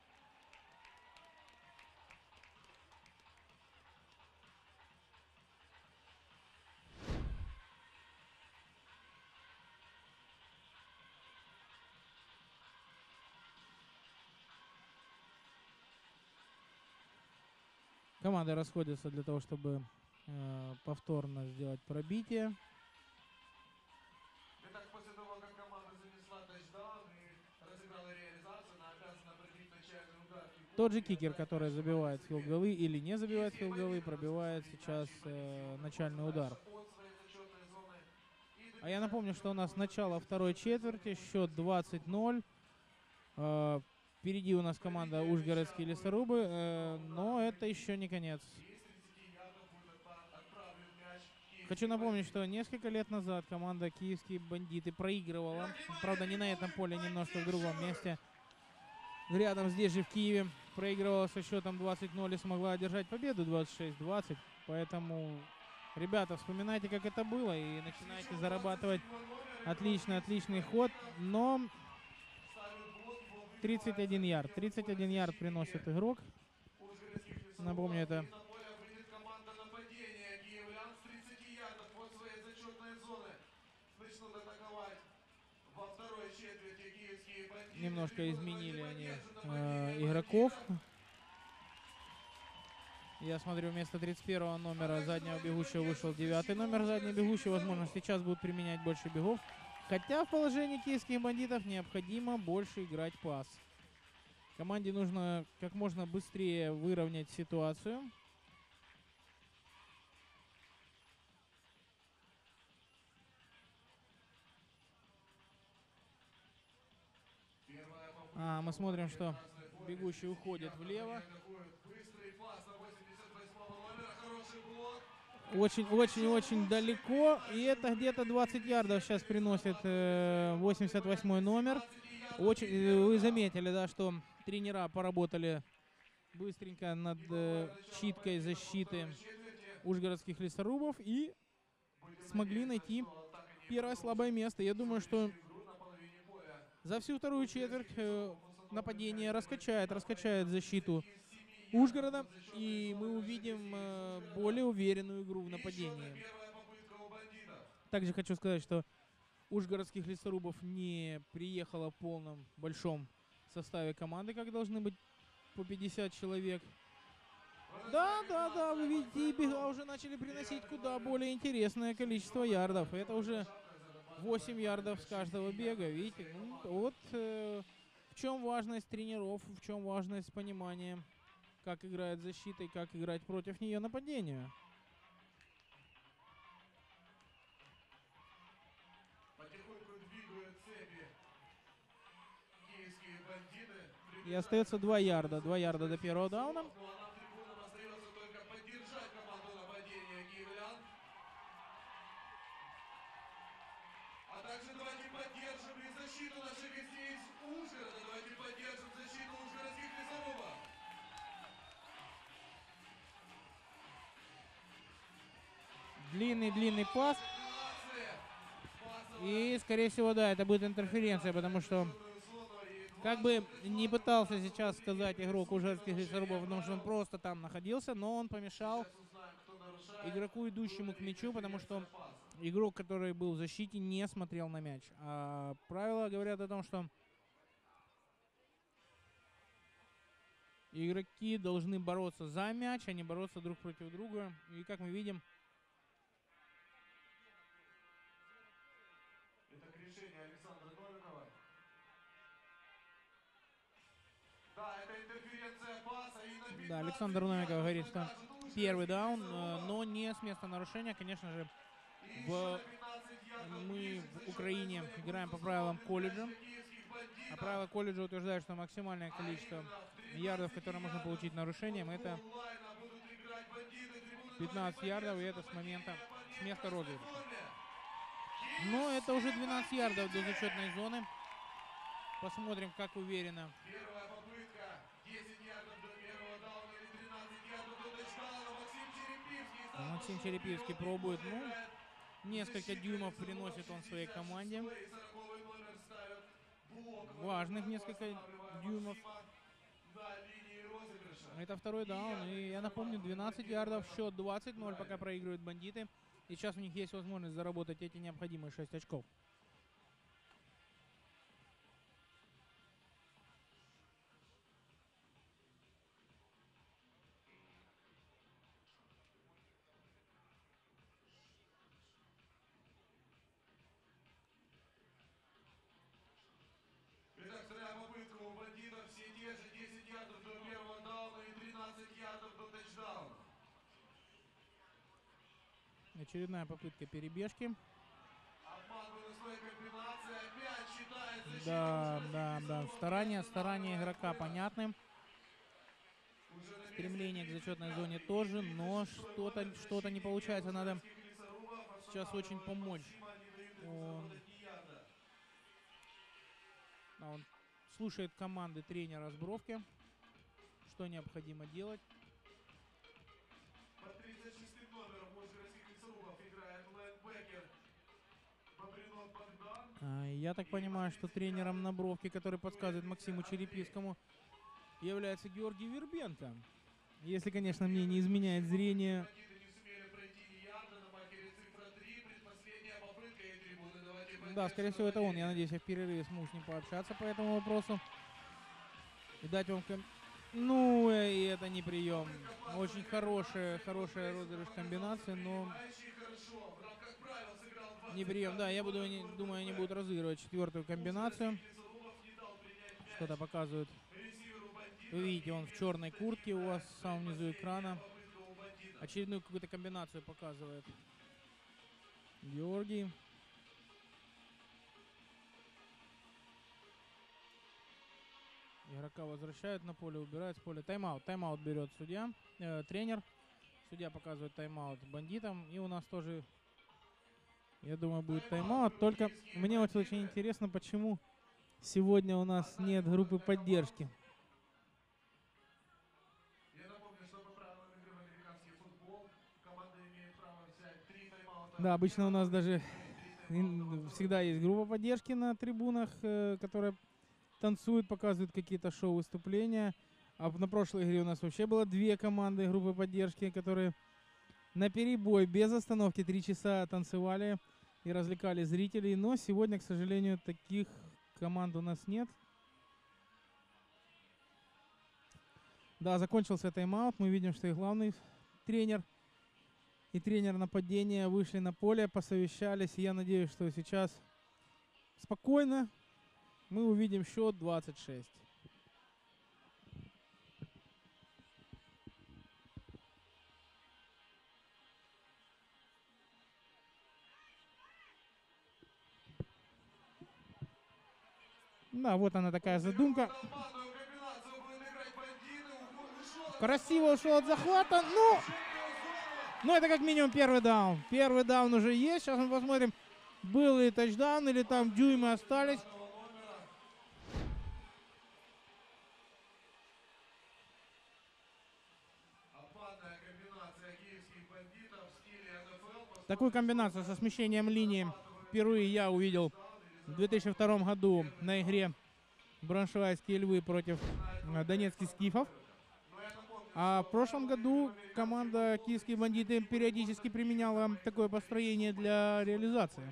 Команды расходятся для того, чтобы э, повторно сделать пробитие. Итак, после того, как команда занесла тачдаун и разыграла реализацию, она обязана пробить начальный удар. Тот же кикер, который забивает филголы или не забивает филголы, пробивает сейчас э, начальный удар. А я напомню, что у нас начало второй четверти, счет двадцать ноль. Э, впереди у нас команда Ужгородские лесорубы, э, но это еще не конец. Хочу напомнить, что несколько лет назад команда Киевские бандиты проигрывала. Правда, не на этом поле, немножко в другом месте. Рядом здесь же в Киеве проигрывала со счетом двадцать ноль и смогла одержать победу двадцать шесть двадцать. Поэтому, ребята, вспоминайте, как это было, и начинайте зарабатывать отличный, отличный ход. Но тридцать один ярд. тридцать один ярд приносит игрок. Напомню, это... Немножко изменили они э, игроков. Я смотрю, вместо тридцать первого номера заднего бегущего вышел девятый номер задний бегущий. Возможно, сейчас будут применять больше бегов Хотя в положении киевских бандитов необходимо больше играть пас. Команде нужно как можно быстрее выровнять ситуацию. А, мы смотрим, что бегущий уходит влево. Очень-очень-очень далеко. И это где-то двадцать ярдов сейчас приносит э, восемьдесят восьмой номер. Очень, э, вы заметили, да, что тренера поработали быстренько над э, читкой защиты ужгородских лесорубов и смогли найти первое слабое место. Я думаю, что за всю вторую четверть э, нападение раскачает, раскачает защиту Ужгорода, и мы увидим э, более уверенную игру в нападении. Также хочу сказать, что ужгородских лесорубов не приехало в полном большом составе команды, как должны быть по пятьдесят человек. Да, да, да, вы видите, и бега уже начали приносить куда более интересное количество ярдов. Это уже восемь ярдов с каждого бега, видите. Ну, вот э, в чем важность тренеров, в чем важность понимания, как играет защита и как играть против нее нападению. И остается два ярда. два ярда до первого дауна. А также давайте поддержим и защиту наших гостей из Ужгорода. Давайте поддержим защиту ужгородских лесорубов. Длинный-длинный пас. И, скорее всего, да, это будет интерференция, потому что как бы не пытался сейчас сказать игрок ужгородских лесорубов, потому что он просто там находился, но он помешал игроку, идущему к мячу, потому что игрок, который был в защите, не смотрел на мяч. А правила говорят о том, что игроки должны бороться за мяч, а не бороться друг против друга. И как мы видим... Это решение Александра Новикова. Да, это интерференция паса. И да, Александр Новиков говорит, что первый даун, но не с места нарушения, конечно же. В, мы в Украине играем по правилам колледжа, а правила колледжа утверждают, что максимальное количество ярдов, которые можно получить нарушением, это пятнадцать ярдов, и это с момента, с места розыгрыша. Но это уже двенадцать ярдов до зачетной зоны. Посмотрим, как уверенно. Первая попытка. десять ярдов до первого дауна или тринадцать ярдов до тачдауна. Максим Черепивский. Максим Черепивский пробует, ну, несколько дюймов приносит он своей команде. Важных несколько дюймов. Это второй даун. И я напомню, двенадцать ярдов, счет двадцать ноль, пока проигрывают бандиты. И сейчас у них есть возможность заработать эти необходимые шесть очков. Итак, вторая попытка у бандитов. Все те же десять ярдов до первого дауна и тринадцать ярдов до тачдауна. Очередная попытка перебежки. Да, да, да. Старания, старания игрока понятны. Стремление к зачетной зоне тоже, но что-то что-то не получается. Надо сейчас очень помочь. Он, а он слушает команды тренера с бровки, что необходимо делать. Под тридцать шестым номером ужгородских лесорубов играет лайнбекер Бобринов Богдан. А, я так понимаю, что тренером на бровке, который подсказывает Максиму Черепивскому, является Георгий Вербенко. Если, конечно, мне не изменяет зрение. Да, скорее всего, это он. Я надеюсь, я в перерыве смогу с ним пообщаться по этому вопросу. И дать вам... Ком... Ну, и это не прием. Очень хорошая, хорошая розыгрыш комбинация, но... Не прием, да, я буду, не, думаю, они будут разыгрывать четвертую комбинацию. Что-то показывают. Вы видите, он в черной куртке у вас в самом низу экрана. Очередную какую-то комбинацию показывает Георгий. Игрока возвращают на поле, убирают с поля. Тайм-аут. Тайм-аут берет судья, э, тренер. Судья показывает тайм-аут бандитам. И у нас тоже, я думаю, будет тайм-аут. Только мне вот очень интересно, почему сегодня у нас нет группы поддержки. Я напомню, что по правилам игры в американский футбол команда имеет право взять три тайм-аута. Да, обычно у нас даже всегда есть группа поддержки на трибунах, э, которая танцуют, показывают какие-то шоу-выступления. А на прошлой игре у нас вообще было две команды группы поддержки, которые на перебой, без остановки, три часа танцевали и развлекали зрителей. Но сегодня, к сожалению, таких команд у нас нет. Да, закончился тайм-аут. Мы видим, что и главный тренер, и тренер нападения вышли на поле, посовещались. И я надеюсь, что сейчас спокойно мы увидим счет двадцать шесть. Да, вот она такая задумка. Красиво ушел от захвата. Ну, ну, это как минимум первый даун. Первый даун уже есть. Сейчас мы посмотрим, был ли тачдаун или там дюймы остались. Такую комбинацию со смещением линии впервые я увидел в две тысячи втором году на игре Брауншвейгские львы против донецких скифов. А в прошлом году команда Киевские бандиты периодически применяла такое построение для реализации.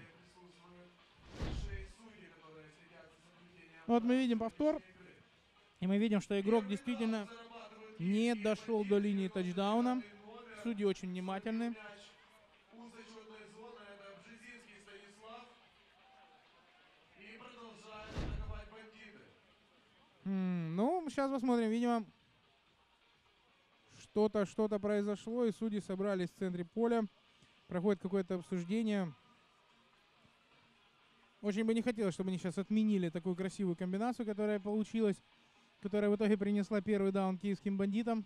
Вот мы видим повтор, и мы видим, что игрок действительно не дошел до линии тачдауна. Судьи очень внимательны. М, ну, сейчас посмотрим. Видимо, что-то что-то произошло, и судьи собрались в центре поля. Проходит какое-то обсуждение. Очень бы не хотелось, чтобы они сейчас отменили такую красивую комбинацию, которая получилась, которая в итоге принесла первый даун киевским бандитам.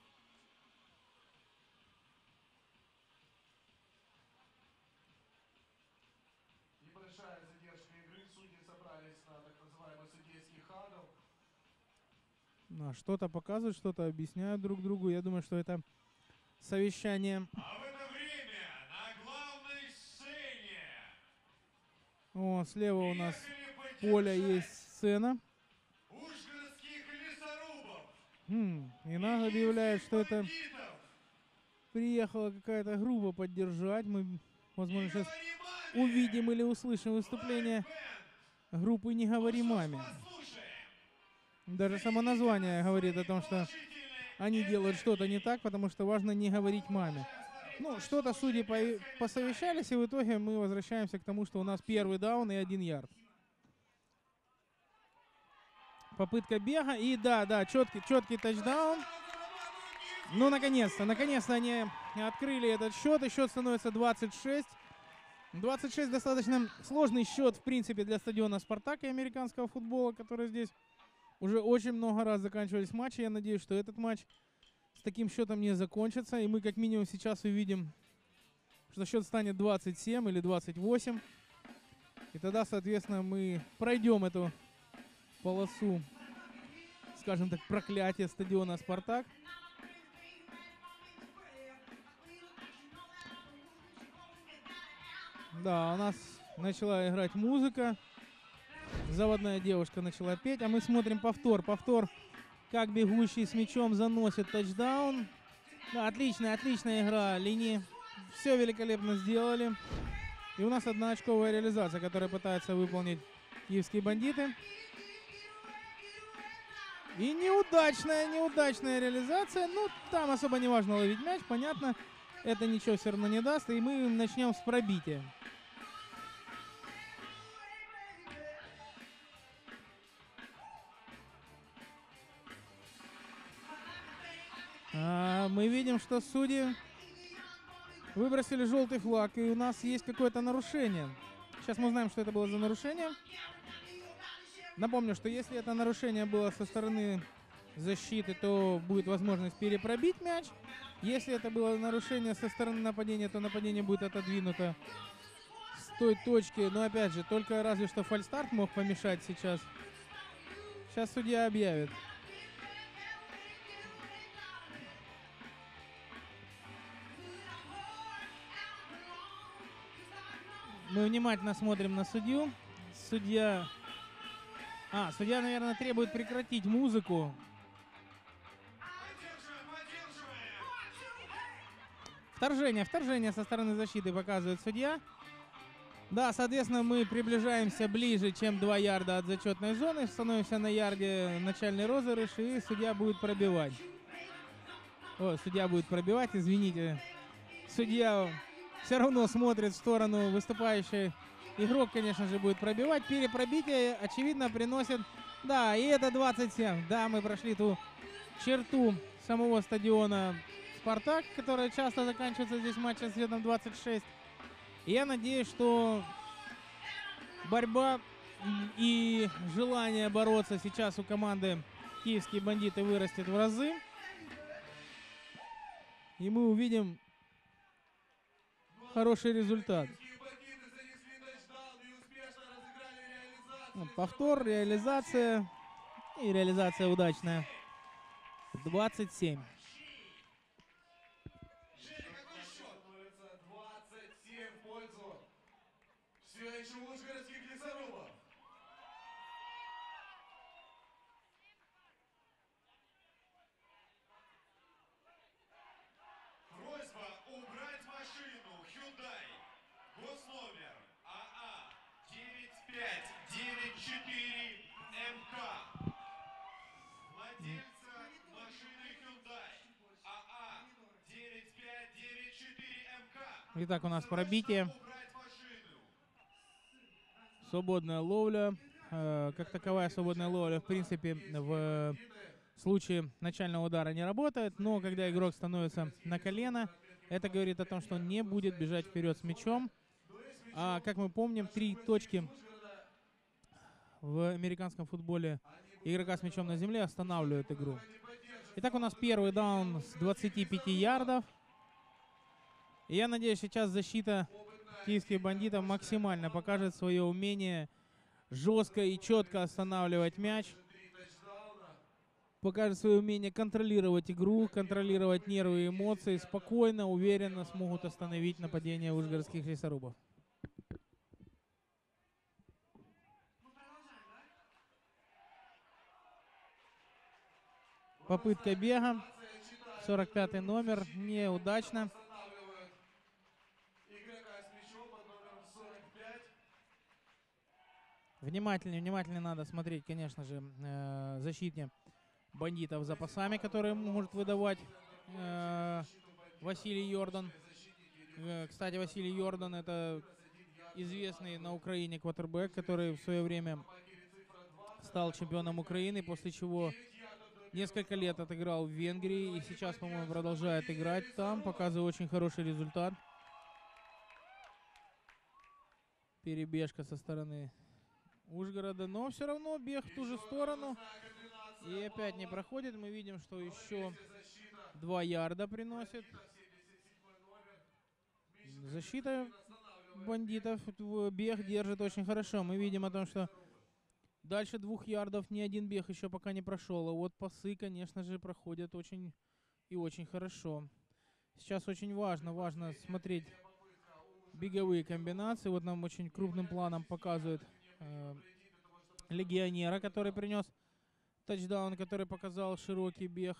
Небольшая задержка игры. Судьи собрались на так называемый судейский хадл. Да, что-то показывают, что-то объясняют друг другу. Я думаю, что это совещание. А в это время на главной сцене О, слева у нас поля есть сцена. ужгородских лесорубов. Хм, и нас объявляют, что это приехала какая-то группа поддержать. Мы, возможно, сейчас увидим или услышим выступление группы «Не говори маме». Даже само название говорит о том, что они делают что-то не так, потому что важно не говорить маме. Ну, что-то судьи по посовещались, и в итоге мы возвращаемся к тому, что у нас первый даун и один ярд. Попытка бега, и да, да, четкий, четкий тачдаун. Ну, наконец-то, наконец-то они открыли этот счет, и счет становится двадцать шесть. двадцать шесть достаточно сложный счет, в принципе, для стадиона «Спартак» и американского футбола, который здесь уже очень много раз заканчивались матчи. Я надеюсь, что этот матч с таким счетом не закончится. И мы как минимум сейчас увидим, что счет станет двадцать семь или двадцать восемь. И тогда, соответственно, мы пройдем эту полосу, скажем так, проклятия стадиона «Спартак». Да, у нас начала играть музыка. Заводная девушка начала петь, а мы смотрим повтор. Повтор, как бегущий с мячом заносит тачдаун. Да, отличная, отличная игра линии. Все великолепно сделали. И у нас одна очковая реализация, которая пытается выполнить киевские бандиты. И неудачная, неудачная реализация. Ну, там особо не важно ловить мяч, понятно. Это ничего все равно не даст. И мы начнем с пробития. А, мы видим, что судьи выбросили желтый флаг, и у нас есть какое-то нарушение. Сейчас мы узнаем, что это было за нарушение. Напомню, что если это нарушение было со стороны защиты, то будет возможность перепробить мяч. Если это было нарушение со стороны нападения, то нападение будет отодвинуто с той точки. Но опять же, только разве что фальстарт мог помешать сейчас. Сейчас судья объявит. Мы внимательно смотрим на судью. Судья... А, судья, наверное, требует прекратить музыку. Вторжение, вторжение со стороны защиты показывает судья. Да, соответственно, мы приближаемся ближе, чем два ярда от зачетной зоны. Становимся на ярде начальный розыгрыш, и судья будет пробивать. О, судья будет пробивать, извините. Судья все равно смотрит в сторону выступающей. Игрок, конечно же, будет пробивать. Перепробитие, очевидно, приносит... Да, и это двадцать семь. Да, мы прошли ту черту самого стадиона «Спартак», которая часто заканчивается здесь матчем с счетом двадцать шесть. И я надеюсь, что борьба и желание бороться сейчас у команды «Киевские бандиты» вырастет в разы. И мы увидим хороший результат. Повтор, реализация. И реализация удачная. двадцать семь. двадцать семь в пользу все еще ужгородских лесорубов. Просьба убрать машину Hyundai. Госномер АА девять пять девять четыре МК. Владельца машины Hyundai АА девять пять девять четыре МК. Итак, у нас пробитие. Убрать машину. Свободная ловля. Э, как таковая свободная ловля, в принципе, в случае начального удара не работает. Но когда игрок становится на колено, это говорит о том, что он не будет бежать вперед с мячом. А как мы помним, три точки в американском футболе игрока с мячом на земле останавливают игру. Итак, у нас первый даун с двадцати пяти ярдов. И я надеюсь, сейчас защита киевских бандитов максимально покажет свое умение жестко и четко останавливать мяч. Покажет свое умение контролировать игру, контролировать нервы и эмоции. Спокойно, уверенно смогут остановить нападение ужгородских лесорубов. Попытка бега. сорок пятый номер. Неудачно. Внимательнее, внимательнее надо смотреть, конечно же, э, защитник бандитов за пасами, которые может выдавать э, Василий Йордан. Э, кстати, Василий Йордан — это известный на Украине квотербек, который в свое время стал чемпионом Украины, после чего несколько лет отыграл в Венгрии и сейчас, по-моему, продолжает играть там, показывает очень хороший результат. Перебежка со стороны Ужгорода, но все равно бег в ту же сторону. И опять не проходит. Мы видим, что еще два ярда приносит. Защита бандитов бег держит очень хорошо. Мы видим о том, что дальше двух ярдов ни один бег еще пока не прошел. А вот пасы, конечно же, проходят очень и очень хорошо. Сейчас очень важно, важно смотреть беговые комбинации. Вот нам очень крупным планом показывает э, легионера, который принес тачдаун, который показал широкий бег.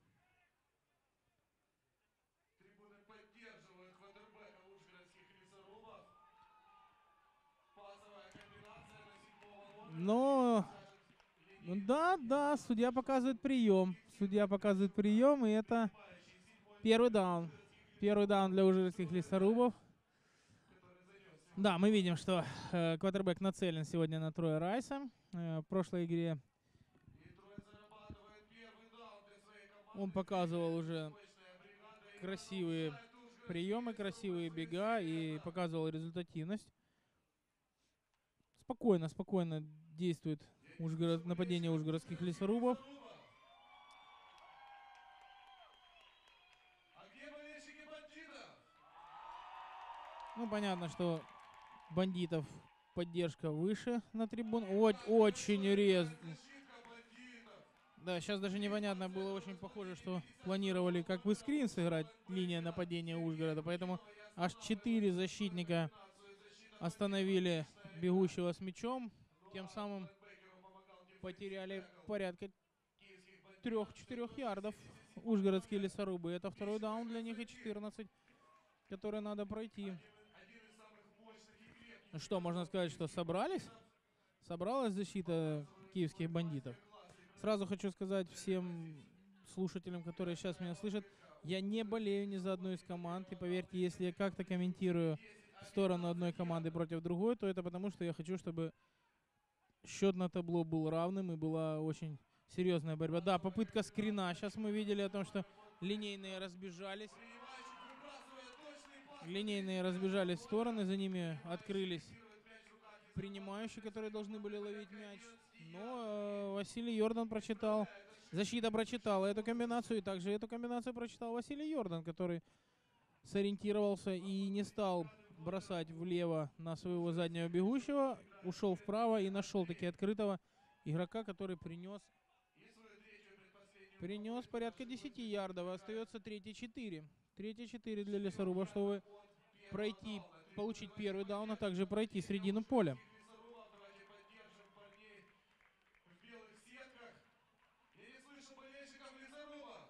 Трибуны поддерживают квотербека ужгородских лесорубов. Пасовая комбинация на седьмого номера. Но, ну да, да, судья показывает прием. Судья показывает прием, и это первый даун. Первый даун для ужгородских лесорубов. Да, мы видим, что э, квотербек нацелен сегодня на Троя Райса. Э, в прошлой игре Он показывал уже красивые приемы, красивые бега и показывал результативность. Спокойно, спокойно действует Ужгород, нападение ужгородских лесорубов. А где болельщики бандитов? Ну, понятно, что бандитов поддержка выше на трибун. О- очень резко. Защитка бандитов. Да, сейчас даже непонятно, было очень похоже, что планировали как в искрин сыграть линия нападения Ужгорода, поэтому аж четыре защитника остановили бегущего с мячом, тем самым потеряли порядка трех-четырех ярдов ужгородские лесорубы. Это второй даун для них и четырнадцать, который надо пройти. Ну что, можно сказать, что собрались? Собралась защита киевских бандитов. Сразу хочу сказать всем слушателям, которые сейчас меня слышат, я не болею ни за одну из команд. И поверьте, если я как-то комментирую сторону одной команды против другой, то это потому, что я хочу, чтобы счет на табло был равным и была очень серьезная борьба. Да, попытка скрина. Сейчас мы видели о том, что линейные разбежались. Линейные разбежались в стороны, за ними открылись принимающие, которые должны были ловить мяч. Но э, Василий Йордан прочитал, защита прочитала эту комбинацию, и также эту комбинацию прочитал Василий Йордан, который сориентировался и не стал бросать влево на своего заднего бегущего, ушел вправо и нашел таки открытого игрока, который принес, принес порядка десяти ярдов. Остается третий четыре. третий четыре для лесорубов, чтобы пройти, получить первый даун, а также пройти середину поля. Давайте поддержим парней в белых сетках. Я не слышу болельщиков лесорубов.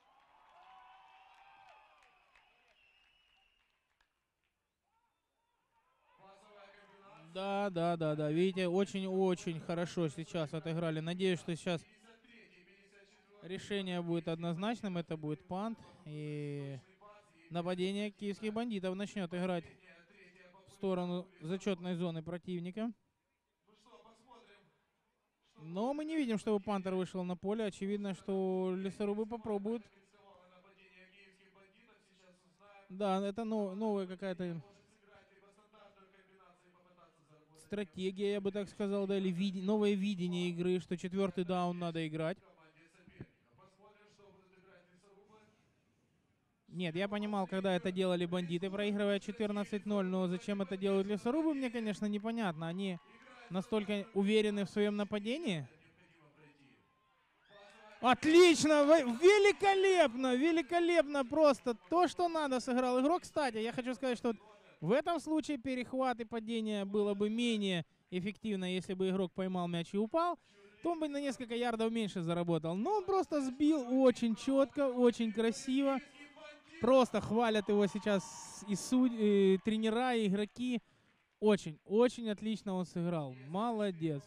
Пасовая комбинация. Да, да, да, да. Видите, очень-очень хорошо сейчас отыграли. Надеюсь, что сейчас пятьдесят третий, пятьдесят четвёртый. решение будет однозначным. Это будет пант. И нападение киевских бандитов начнет играть в сторону зачетной зоны противника. Ну что, посмотрим. Но мы не видим, чтобы пантер вышел на поле. Очевидно, что лесорубы попробуют. Рисковало нападение киевских бандитов. Сейчас узнаем. Да, это но- новая какая-то Может сыграть либо стандартную комбинацию и попытаться заработать стратегия, я бы так сказал, да, или види- новое видение игры, что четвертый даун надо играть. команде соперника. Посмотрим, что будут играть лесорубы. Нет, я понимал, когда это делали бандиты, проигрывая четырнадцать ноль, но зачем это делают лесорубы, мне, конечно, непонятно. Они настолько уверены в своем нападении. Необходимо пройти. Отлично! Вы- Великолепно! Великолепно! Просто то, что надо, сыграл игрок. Кстати, я хочу сказать, что в этом случае перехват и падение было бы менее эффективно, если бы игрок поймал мяч и упал. То он бы на несколько ярдов меньше заработал. Но он просто сбил очень четко, очень красиво. Просто хвалят его сейчас и судьи, и тренера, и игроки. Очень, очень отлично он сыграл. Молодец.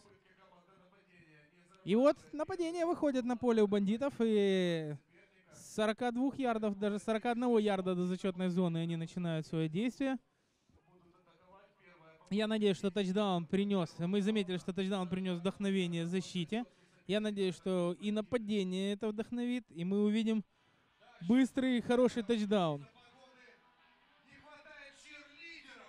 И вот нападение выходит на поле у бандитов, и с сорока двух ярдов, даже с сорока одного ярда до зачетной зоны они начинают свое действие. Я надеюсь, что тачдаун принес, мы заметили, что тачдаун принес вдохновение защите. Я надеюсь, что и нападение это вдохновит, и мы увидим быстрый и хороший тачдаун. Не хватает чирлидеров.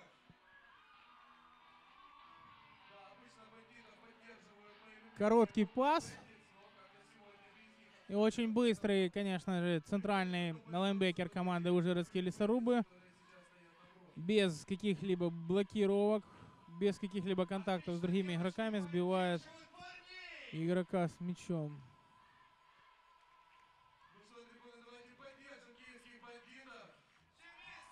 Да, обычно бандитов поддерживают мои любимые, Короткий пас. но как-то сегодня без них. И очень быстрый, конечно же, центральный лайнбекер команды Ужгородские лесорубы. Без каких-либо блокировок, без каких-либо контактов с другими игроками сбивает игрока с мячом. Ну что, трибуны, давайте поддержим киевских бандитов. Все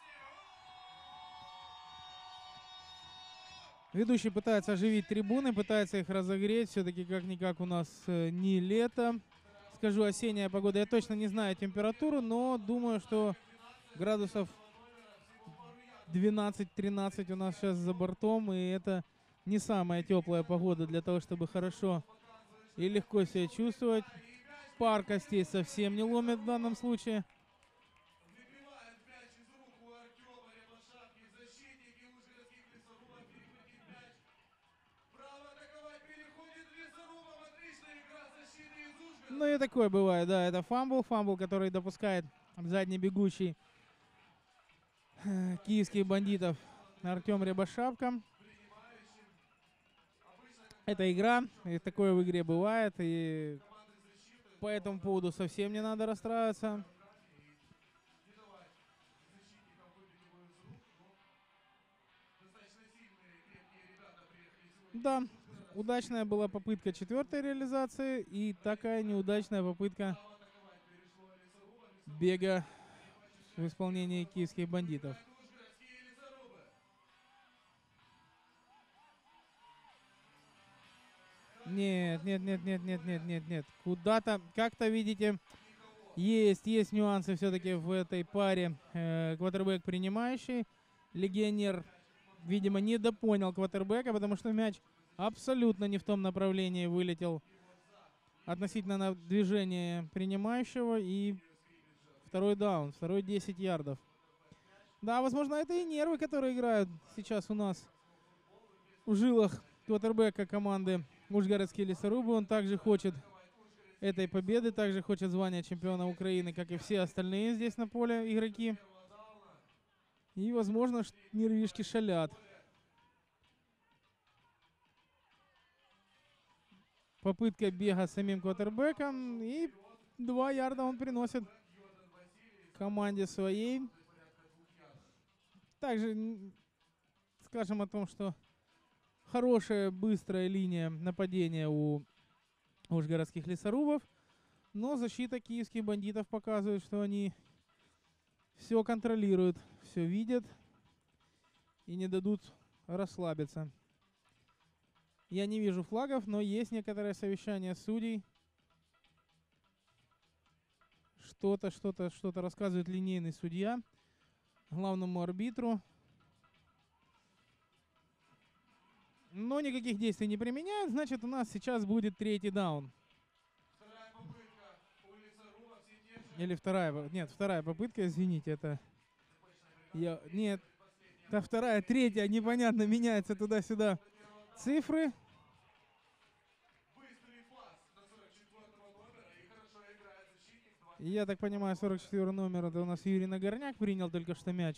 вместе. Ведущий пытается оживить трибуны, пытается их разогреть. Все-таки как-никак у нас э, не лето. Скажу, осенняя погода. Я точно не знаю температуру, но думаю, что градусов двенадцать-тринадцать у нас сейчас за бортом. И это не самая теплая погода для того, чтобы хорошо и легко себя чувствовать. Пар костей совсем не ломит в данном случае. Выбивает мяч из рук у Артема Рябошапки. Защитники ужгородских лесорубов перехватить мяч. Право атаковать переходит к лесорубам. Отличная игра защиты из Ужгорода. Ну и и такое бывает, да. Это фамбл, фамбл, который допускает задний бегущий э, киевских бандитов Артем Рябошапка. Это игра, и такое в игре бывает, и по этому поводу совсем не надо расстраиваться. Да, удачная была попытка четвертой реализации и такая неудачная попытка бега в исполнении киевских бандитов. Нет, нет, нет, нет, нет, нет, нет, нет. Куда-то, как-то, видите, есть, есть нюансы все-таки в этой паре. Э, квотербек принимающий. Легионер, видимо, недопонял квотербека, потому что мяч абсолютно не в том направлении вылетел относительно на движение принимающего. И второй даун, второй десять ярдов. Да, возможно, это и нервы, которые играют сейчас у нас в жилах квотербека команды Ужгородские лесорубы. Он также хочет этой победы, также хочет звания чемпиона Украины, как и все остальные здесь на поле игроки. И, возможно, нервишки шалят. Попытка бега самим квотербеком. И два ярда он приносит команде своей. Также скажем о том, что хорошая, быстрая линия нападения у ужгородских лесорубов. Но защита киевских бандитов показывает, что они все контролируют, все видят и не дадут расслабиться. Я не вижу флагов, но есть некоторое совещание судей. Что-то, что-то, что-то рассказывает линейный судья главному арбитру. Но никаких действий не применяют, значит, у нас сейчас будет третий даун. Или вторая, нет, вторая попытка, извините, это... Я, нет, это вторая, третья, непонятно, меняется туда-сюда цифры. И я так понимаю, сорок четвёртый номер, это у нас Юрий Нагорняк принял только что мяч.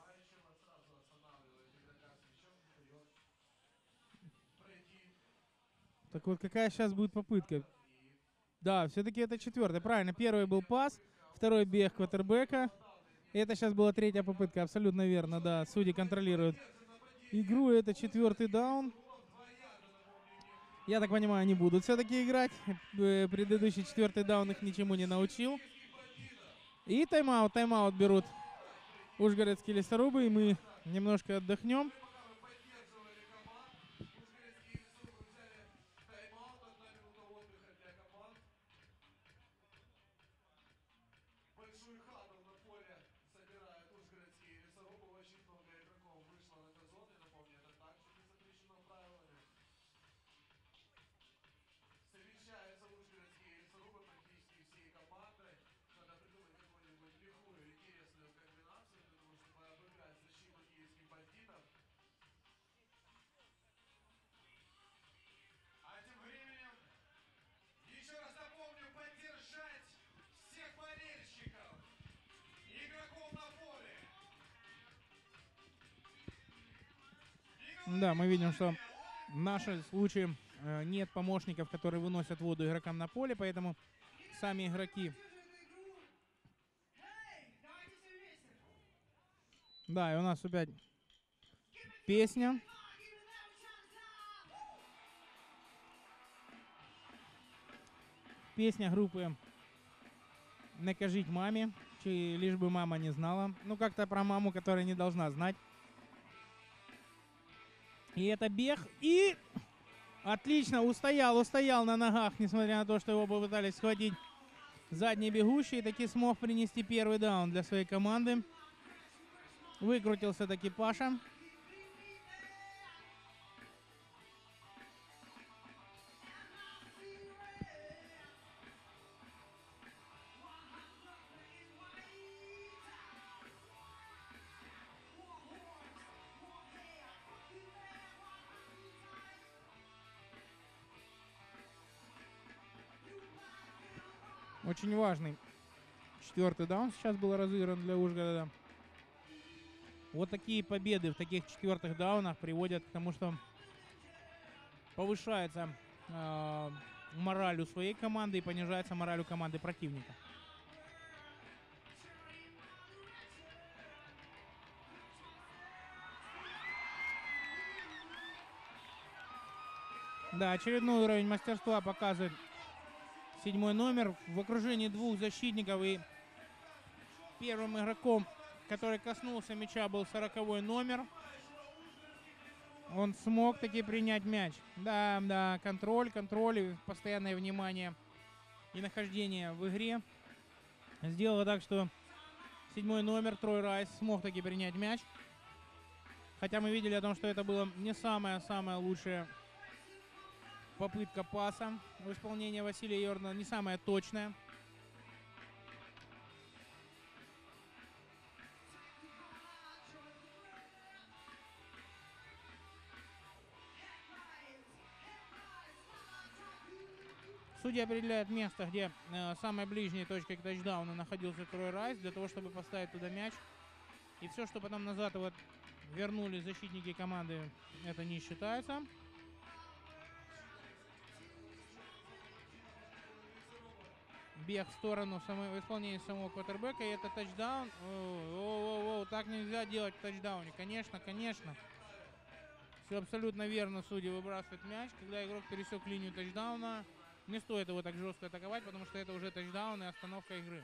Так вот, какая сейчас будет попытка? Да, все-таки это четвертая, правильно. Первый был пас, второй бег квотербека. Это сейчас была третья попытка, абсолютно верно, да. Судьи контролируют игру, это четвертый даун. Я так понимаю, они будут все-таки играть. Предыдущий четвертый даун их ничему не научил. И тайм-аут, тайм-аут берут ужгородские лесорубы, и мы немножко отдохнем. А тем временем, еще раз напомню, поддержать всех болельщиков, игроков на поле. Да, мы видим, что в нашем случае э, нет помощников, которые выносят воду игрокам на поле, поэтому сами игроки... Да, и у нас опять песня. Песня группы «Не кажіть мамі», чи лишь бы мама не знала. Ну, как-то про маму, которая не должна знать. И это бег. И отлично, устоял, устоял на ногах, несмотря на то, что его попытались схватить задний бегущий. И таки смог принести первый даун для своей команды. Выкрутился таки Паша. Очень важный четвертый даун сейчас был разыгран для Ужгорода. Вот такие победы в таких четвертых даунах приводят к тому, что повышается э, мораль у своей команды и понижается мораль у команды противника. Да, очередной уровень мастерства показывает седьмой номер в окружении двух защитников, и первым игроком, который коснулся мяча, был сороковой номер. Он смог таки принять мяч. Да, да, контроль, контроль и постоянное внимание и нахождение в игре сделало так, что седьмой номер Трой Райс смог таки принять мяч. Хотя мы видели о том, что это была не самая-самая лучшая попытка паса в исполнении Василия Йордана, не самая точная. Судья определяет место, где э, самой ближней точкой к тачдауну находился Трой Райс, для того, чтобы поставить туда мяч. И все, что потом назад вот вернули защитники команды, это не считается. Бег в сторону самой, в исполнении самого квотербека, и это тачдаун. О-о-о-о, так нельзя делать в тачдауне. Конечно, конечно. Все абсолютно верно, судья выбрасывает мяч. Когда игрок пересек линию тачдауна, не стоит его так жестко атаковать, потому что это уже тачдаун и остановка игры.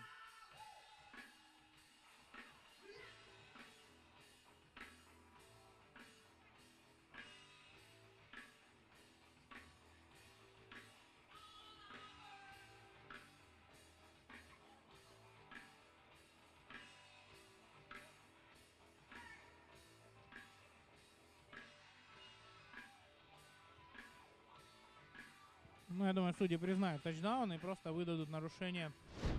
Ну, я думаю, судьи признают тачдаун и просто выдадут нарушение.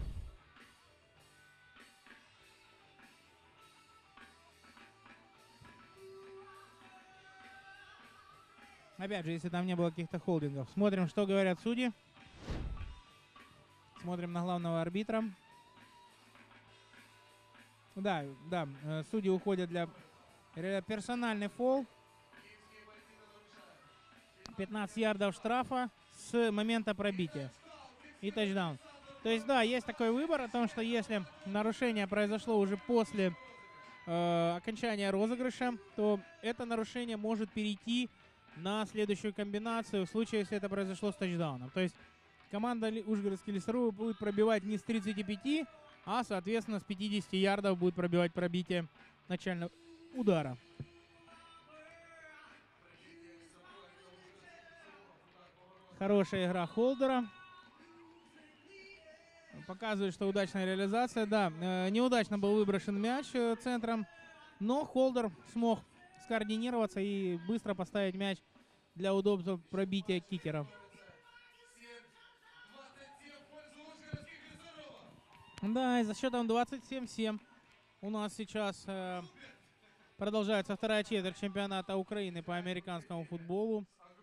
Опять же, если там не было каких-то холдингов. Смотрим, что говорят судьи. Смотрим на главного арбитра. Да, да, судьи уходят для персональный фол. пятнадцать ярдов штрафа с момента пробития. И тачдаун. То есть, да, есть такой выбор о том, что если нарушение произошло уже после э, окончания розыгрыша, то это нарушение может перейти на следующую комбинацию в случае, если это произошло с тачдауном. То есть команда Ужгородский Лесорубы будет пробивать не с тридцати пяти, а, соответственно, с пятидесяти ярдов будет пробивать пробитие начального удара. Хорошая игра Холдера. Показывает, что удачная реализация. Да, э, неудачно был выброшен мяч э, центром, но Холдер смог скоординироваться и быстро поставить мяч для удобства пробития кикера. Да, и за счетом двадцать семь семь у нас сейчас э, продолжается вторая четверть чемпионата Украины по американскому футболу.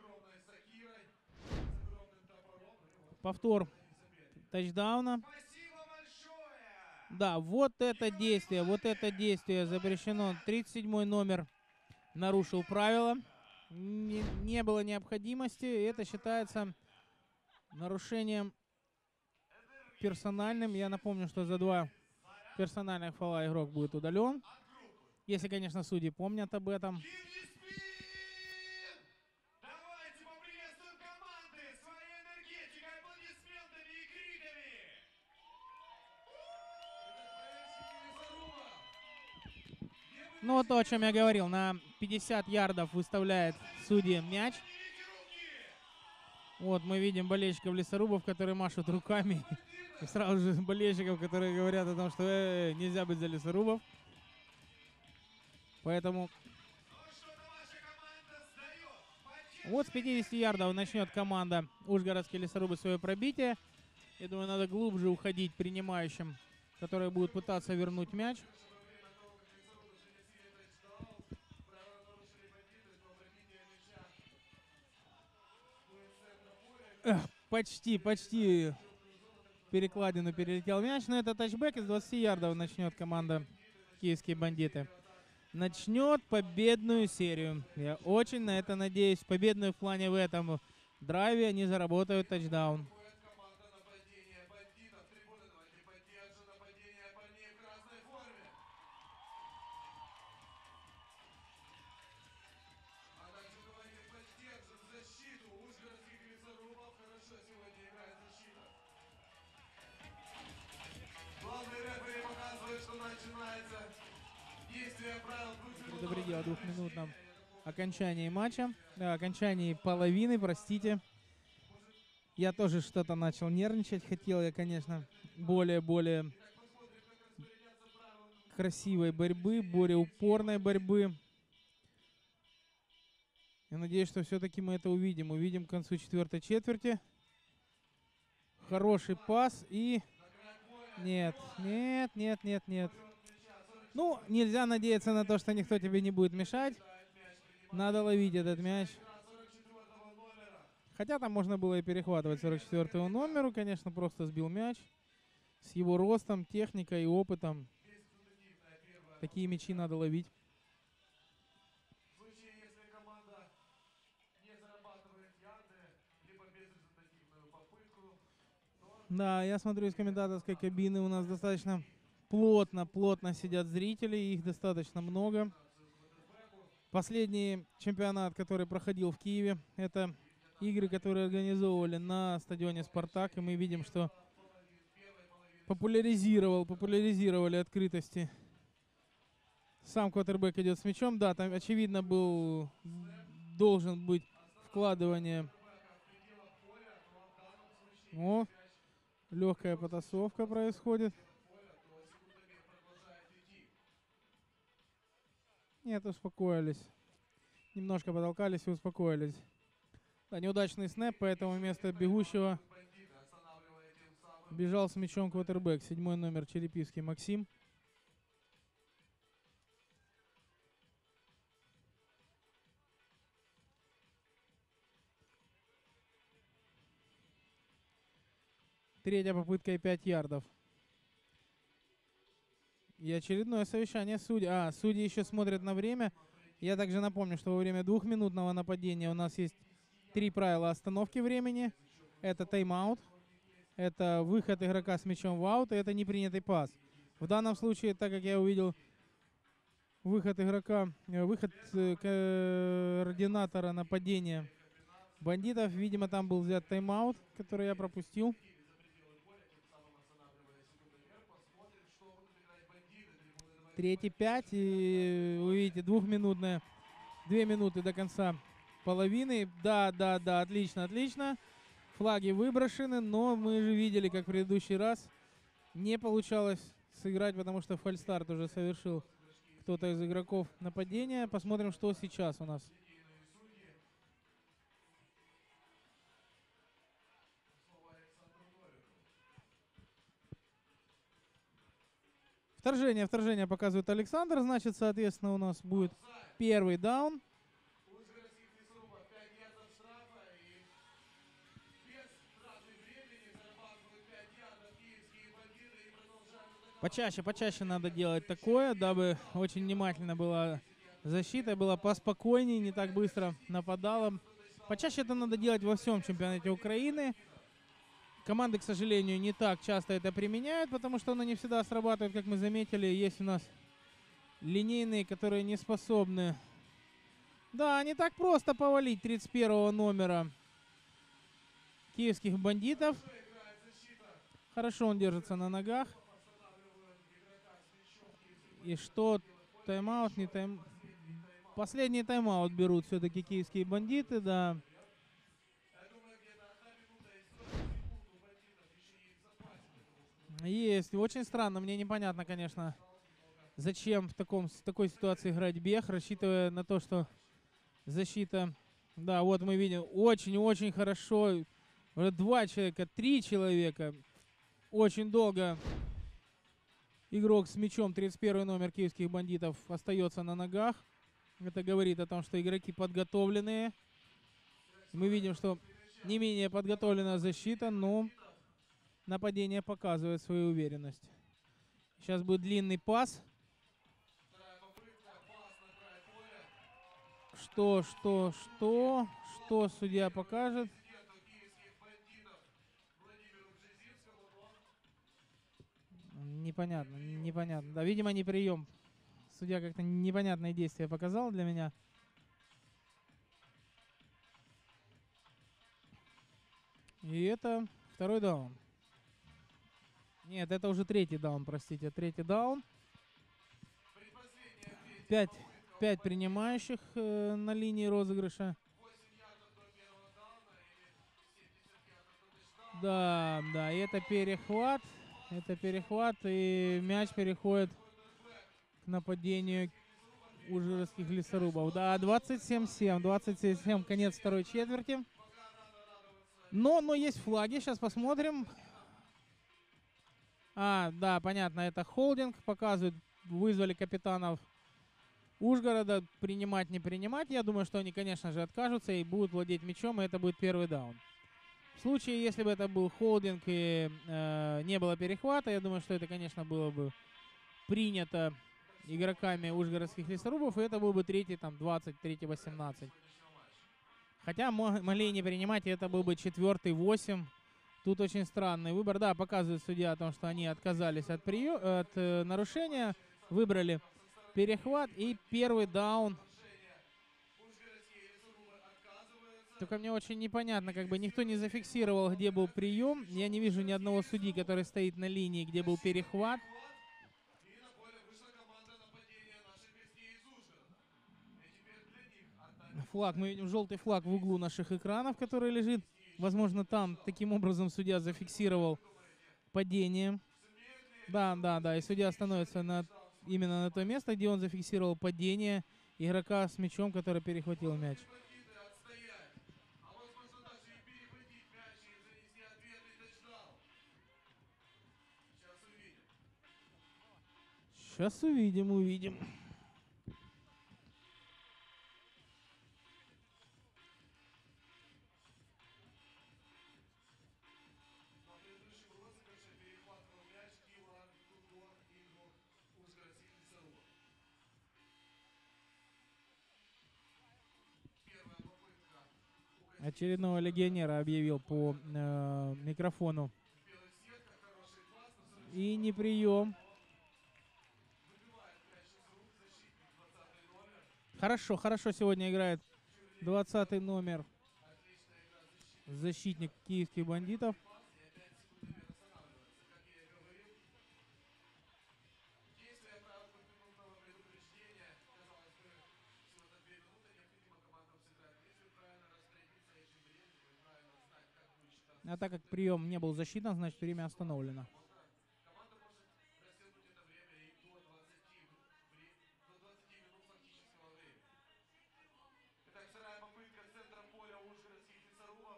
Повтор тачдауна. Да, вот это действие, вот это действие запрещено. тридцать седьмой номер нарушил правила. Не, не было необходимости. Это считается нарушением персональным. Я напомню, что за два персональных фола игрок будет удален. Если, конечно, судьи помнят об этом. Ну вот то, о чем я говорил. На пятьдесят ярдов выставляет судья мяч. Вот мы видим болельщиков Лесорубов, которые машут руками. И сразу же болельщиков, которые говорят о том, что э, нельзя быть за Лесорубов. Поэтому вот с пятидесяти ярдов начнет команда Ужгородские Лесорубы свое пробитие. Я думаю, надо глубже уходить принимающим, которые будут пытаться вернуть мяч. Эх, почти, почти перекладину перелетел мяч. Но это тачбэк, из двадцати ярдов начнет команда «Киевские бандиты». Начнет победную серию. Я очень на это надеюсь. Победную в плане в этом драйве они заработают тачдаун. Команда нападения бандитов. Трибуны, давайте поддержим нападение парней в красной форме. А также давайте поддержим защиту ужгородских лесорубов. Хорошо сегодня играет защита. Главный рефери показывает, что начинается действие правил. Предупредил о двухминутном окончании матча. Да, окончании половины, простите. Я тоже что-то начал нервничать. Хотел я, конечно, более-более красивой борьбы, более упорной борьбы. Я надеюсь, что все-таки мы это увидим. Увидим к концу четвертой четверти. Хороший пас и... Нет, нет, нет, нет, нет. Ну, нельзя надеяться на то, что никто тебе не будет мешать. Надо ловить этот мяч. Хотя там можно было и перехватывать сорок четвёртому номеру. Конечно, просто сбил мяч. С его ростом, техникой и опытом. Такие мячи надо ловить. В случае, если команда не зарабатывает ярды, либо безрезультативную попытку, то... Да, я смотрю из комментаторской кабины. У нас достаточно плотно, плотно сидят зрители. Их достаточно много. Последний чемпионат, который проходил в Киеве, это игры, которые организовывали на стадионе «Спартак». И мы видим, что популяризировал, популяризировали открытости. Сам квотербек идет с мячом. Да, там, очевидно, был, должен быть вкладывание. О, легкая потасовка происходит. Нет, успокоились. Немножко потолкались и успокоились. Да, неудачный снэп, поэтому вместо бегущего бежал с мячом квотербек. Седьмой номер Черепивский Максим. Третья попытка и пять ярдов. И очередное совещание судей. А, судьи еще смотрят на время. Я также напомню, что во время двухминутного нападения у нас есть три правила остановки времени. Это тайм-аут, это выход игрока с мячом в аут, и это непринятый пас. В данном случае, так как я увидел выход игрока, выход координатора нападения бандитов, видимо, там был взят тайм-аут, который я пропустил. Третий пять, и вы видите, двухминутная, две минуты до конца половины. Да, да, да, отлично, отлично. Флаги выброшены, но мы же видели, как в предыдущий раз не получалось сыграть, потому что фальстарт уже совершил кто-то из игроков нападения. Посмотрим, что сейчас у нас. Вторжение, вторжение показывает Александр. Значит, соответственно, у нас будет первый даун. Почаще, почаще надо делать такое, дабы очень внимательно была защита, была поспокойнее, не так быстро нападала. Почаще это надо делать во всем чемпионате Украины. Команды, к сожалению, не так часто это применяют, потому что оно не всегда срабатывает, как мы заметили. Есть у нас линейные, которые не способны. Да, не так просто повалить тридцать первого номера киевских бандитов. Хорошо он держится на ногах. И что? Тайм-аут, не тайм... Последний тайм-аут берут все-таки киевские бандиты, да. Есть. Очень странно. Мне непонятно, конечно, зачем в, таком, в такой ситуации играть бег, рассчитывая на то, что защита... Да, вот мы видим. Очень-очень хорошо. Уже два человека, три человека. Очень долго игрок с мячом, тридцать первый номер киевских бандитов, остается на ногах. Это говорит о том, что игроки подготовленные. Мы видим, что не менее подготовленная защита, но нападение показывает свою уверенность. Сейчас будет длинный пас. Вторая попытка, пас на край поля. Что, что, что, что судья покажет? Президенту киевских бандитов Владимиру Бжезинскому, но Непонятно, непонятно. Да, видимо, не прием. Судья как-то непонятные действия показал для меня. И это второй даун. Нет, это уже третий даун, простите. Третий даун. предпоследняя третья Пять, попытка. пять принимающих э, на линии розыгрыша. восемь ярдов до первого дауна или семьдесят ярдов до тачдауна. Да, да, и это перехват. Это перехват, и мяч переходит к нападению ужгородских лесорубов. Да, двадцать семь семь, двадцать семь семь, конец второй четверти. Но, но есть флаги, сейчас посмотрим. А, да, понятно, это холдинг, показывают, вызвали капитанов Ужгорода, принимать, не принимать. Я думаю, что они, конечно же, откажутся и будут владеть мячом, и это будет первый даун. В случае, если бы это был холдинг и э, не было перехвата, я думаю, что это, конечно, было бы принято игроками ужгородских лесорубов, и это был бы третий, там, двадцать, третий, восемнадцать. Хотя мо- могли и не принимать, и это был бы четвертый, восемь. Тут очень странный выбор. Да, показывает судья о том, что они отказались от, приё- от э, нарушения, выбрали перехват и первый даун. Ужгородские лесорубы отказываются. Только мне очень непонятно, как бы никто не зафиксировал, где был прием. Я не вижу ни одного судьи, который стоит на линии, где был перехват. И на поле вышла команда нападения наших гостей из Ужгорода. И теперь для них отдать Флаг, мы видим желтый флаг в углу наших экранов, который лежит. Возможно, там таким образом судья зафиксировал падение. Да, да, да, и судья становится на, именно на то место, где он зафиксировал падение игрока с мячом, который перехватил мяч. бандиты отстоять. А возможно даже и перехватить мяч и занести ответный тачдаун. Сейчас увидим. Сейчас увидим, увидим. На предыдущем розыгрыше перехватывал мяч Киван Кудор, игрок Ужгородских лесорубов. Первая попытка. У гостей Очередного легионера объявил по э, микрофону. в белых сетках. Хороший пас, но И не прием. выбивает мяч из рук защитник двадцатый номер. Хорошо, хорошо сегодня играет двадцатый номер, Отличная игра защитника. защитник киевских бандитов. Пас и опять секундомер останавливается. Как я и говорил, действие правил двухминутного предупреждения. Казалось бы, всего за две минуты необходимо командам сыграть. Если правильно распорядиться этим временем и правильно знать, как будет считаться. А так как прием не был засчитан, значит время остановлено. Команда может растянуть это время и до двадцати, вре- до двадцати минут фактического времени. Итак, вторая попытка центра поля Ужгородских лесорубов.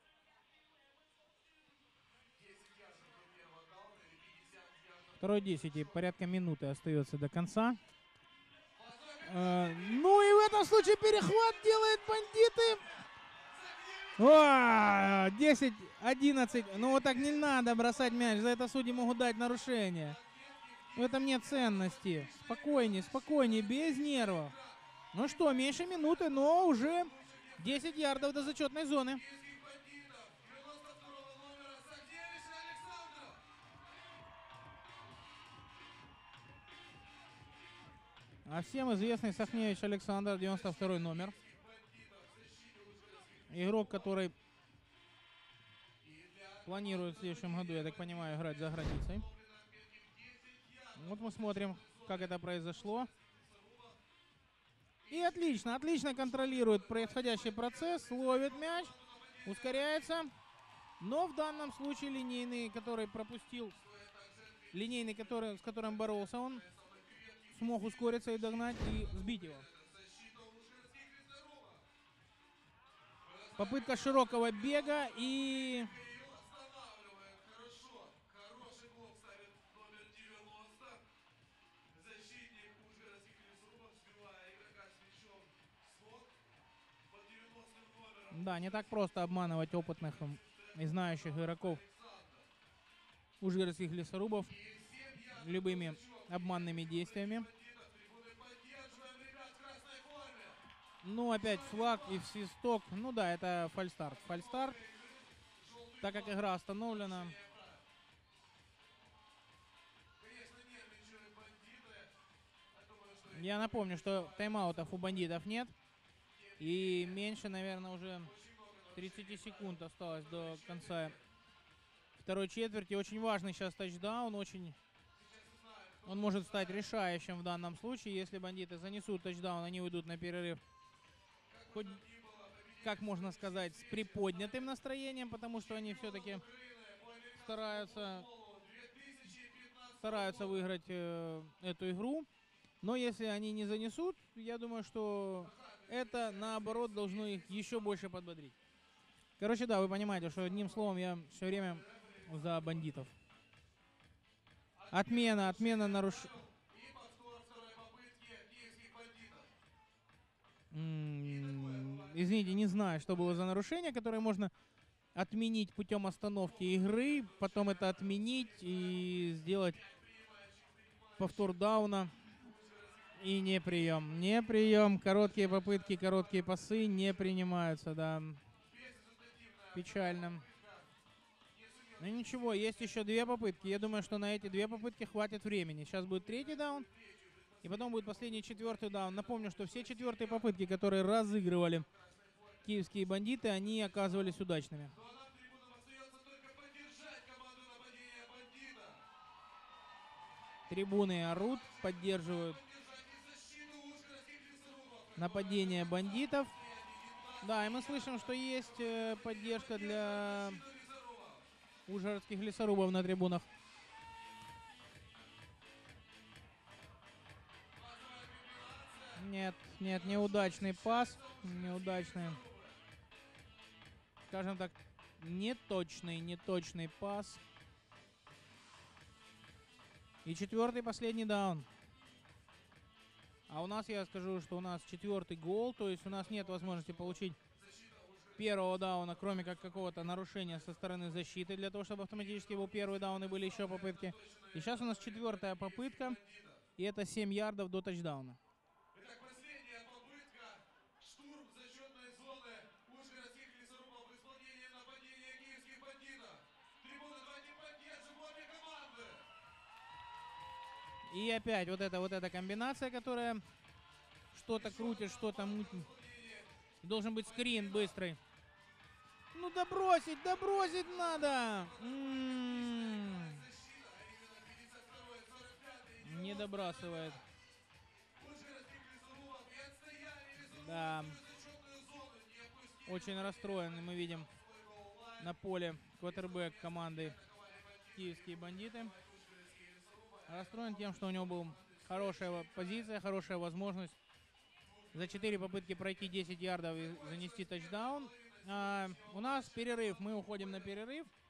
десять ярдов до первого дауна или пятьдесят ярдов. Второй десять, и порядка минуты остается до конца. Э, ну и в этом случае перехват делает бандиты. А, десять одиннадцать. Ну вот так не надо бросать мяч. За это судьи могут дать нарушение. В этом нет ценности. Спокойнее, спокойнее, без нервов. Ну что, меньше минуты, но уже десять ярдов до зачетной зоны. Киевских бандитов девяносто второго номера Сагдевич Александров. А всем известный Сахневич Александр, девяносто второй номер. Бандитов в защите Ужгородских. Игрок, который И для планирует в следующем году, я так понимаю, играть за границей. установленной отметки в десять ярдов. Вот мы смотрим, как это произошло. И отлично, отлично контролирует происходящий процесс, ловит мяч, ускоряется. Но в данном случае линейный, который пропустил, линейный, который, с которым боролся, он смог ускориться и догнать и сбить его. Защита Ужгородских лесорубов. Попытка широкого бега и... Ее останавливает хорошо. Хороший блок ставит номер девяносто. Защитник Ужгородских лесорубов, сбивая игрока с мячом с ног под девяностым номером. Да, не так просто обманывать опытных м, и знающих игроков ужгородских лесорубов любыми обманными действиями. Трибуны поддерживаем ребят в красной форме. Ну, опять флаг и свисток. Ну да, это фальстарт. Фальстарт, так как игра остановлена. Конечно, нервничают бандиты. Я думаю, что Я напомню, что тайм-аутов у бандитов нет. И меньше, наверное, уже тридцать секунд осталось до конца второй четверти. Очень важный сейчас тачдаун. Очень... Он может стать решающим в данном случае. Если бандиты занесут тачдаун, они уйдут на перерыв. Хоть, как можно сказать, с приподнятым настроением, потому что они все-таки стараются, стараются выиграть э, эту игру. Но если они не занесут, я думаю, что это, наоборот, должно их еще больше подбодрить. Короче, да, вы понимаете, что одним словом я все время за бандитов. Отмена, отмена нарушения. и повтор второй попытки киевских бандитов. Извините, не знаю, что было за нарушение, которое можно отменить путем остановки игры, потом это отменить и сделать повтор дауна. И не прием. Не прием. Короткие попытки, короткие пасы не принимаются, да. Печально. Ну ничего, есть еще две попытки. Я думаю, что на эти две попытки хватит времени. Сейчас будет третий даун. И потом будет последний четвертый даун. Напомню, что все четвертые попытки, которые разыгрывали киевские бандиты, они оказывались удачными. Ну а нам, трибунам, остается только поддержать команду нападения бандита. Трибуны орут, поддерживают Поддержать и защиту ужгородских лесорубов. нападение бандитов. Да, и мы слышим, что есть э, поддержка для ужгородских лесорубов на трибунах. Нет, нет, неудачный пас. Неудачный. Скажем так, неточный, неточный пас. И четвертый, последний даун. А у нас, я скажу, что у нас четвертый гол, то есть у нас нет возможности получить первого дауна, кроме как какого-то нарушения со стороны защиты, для того, чтобы автоматически был первый даун и были еще попытки. И сейчас у нас четвертая попытка, и это семь ярдов до тачдауна. Итак, последняя попытка. Штурм зачетной зоны ужгородских лесорубов в исполнении нападения киевских бандитов. Трибуны, давайте поддержим обе команды. И опять вот эта вот эта комбинация, которая что-то крутит, что-то мутит. Должен быть скрин быстрый. Ну добросить, добросить надо. М-м-м. Не добрасывает. Ужгородских лесорубов и отстояли лесорубы Да. зачетную зону. Не опустили Очень расстроен, мы видим свой гол-лайн. на поле квотербек команды киевские бандиты. Расстроен тем, что у него была хорошая позиция, хорошая возможность за четыре попытки пройти десять ярдов и занести тачдаун. А, у нас перерыв, мы уходим на перерыв.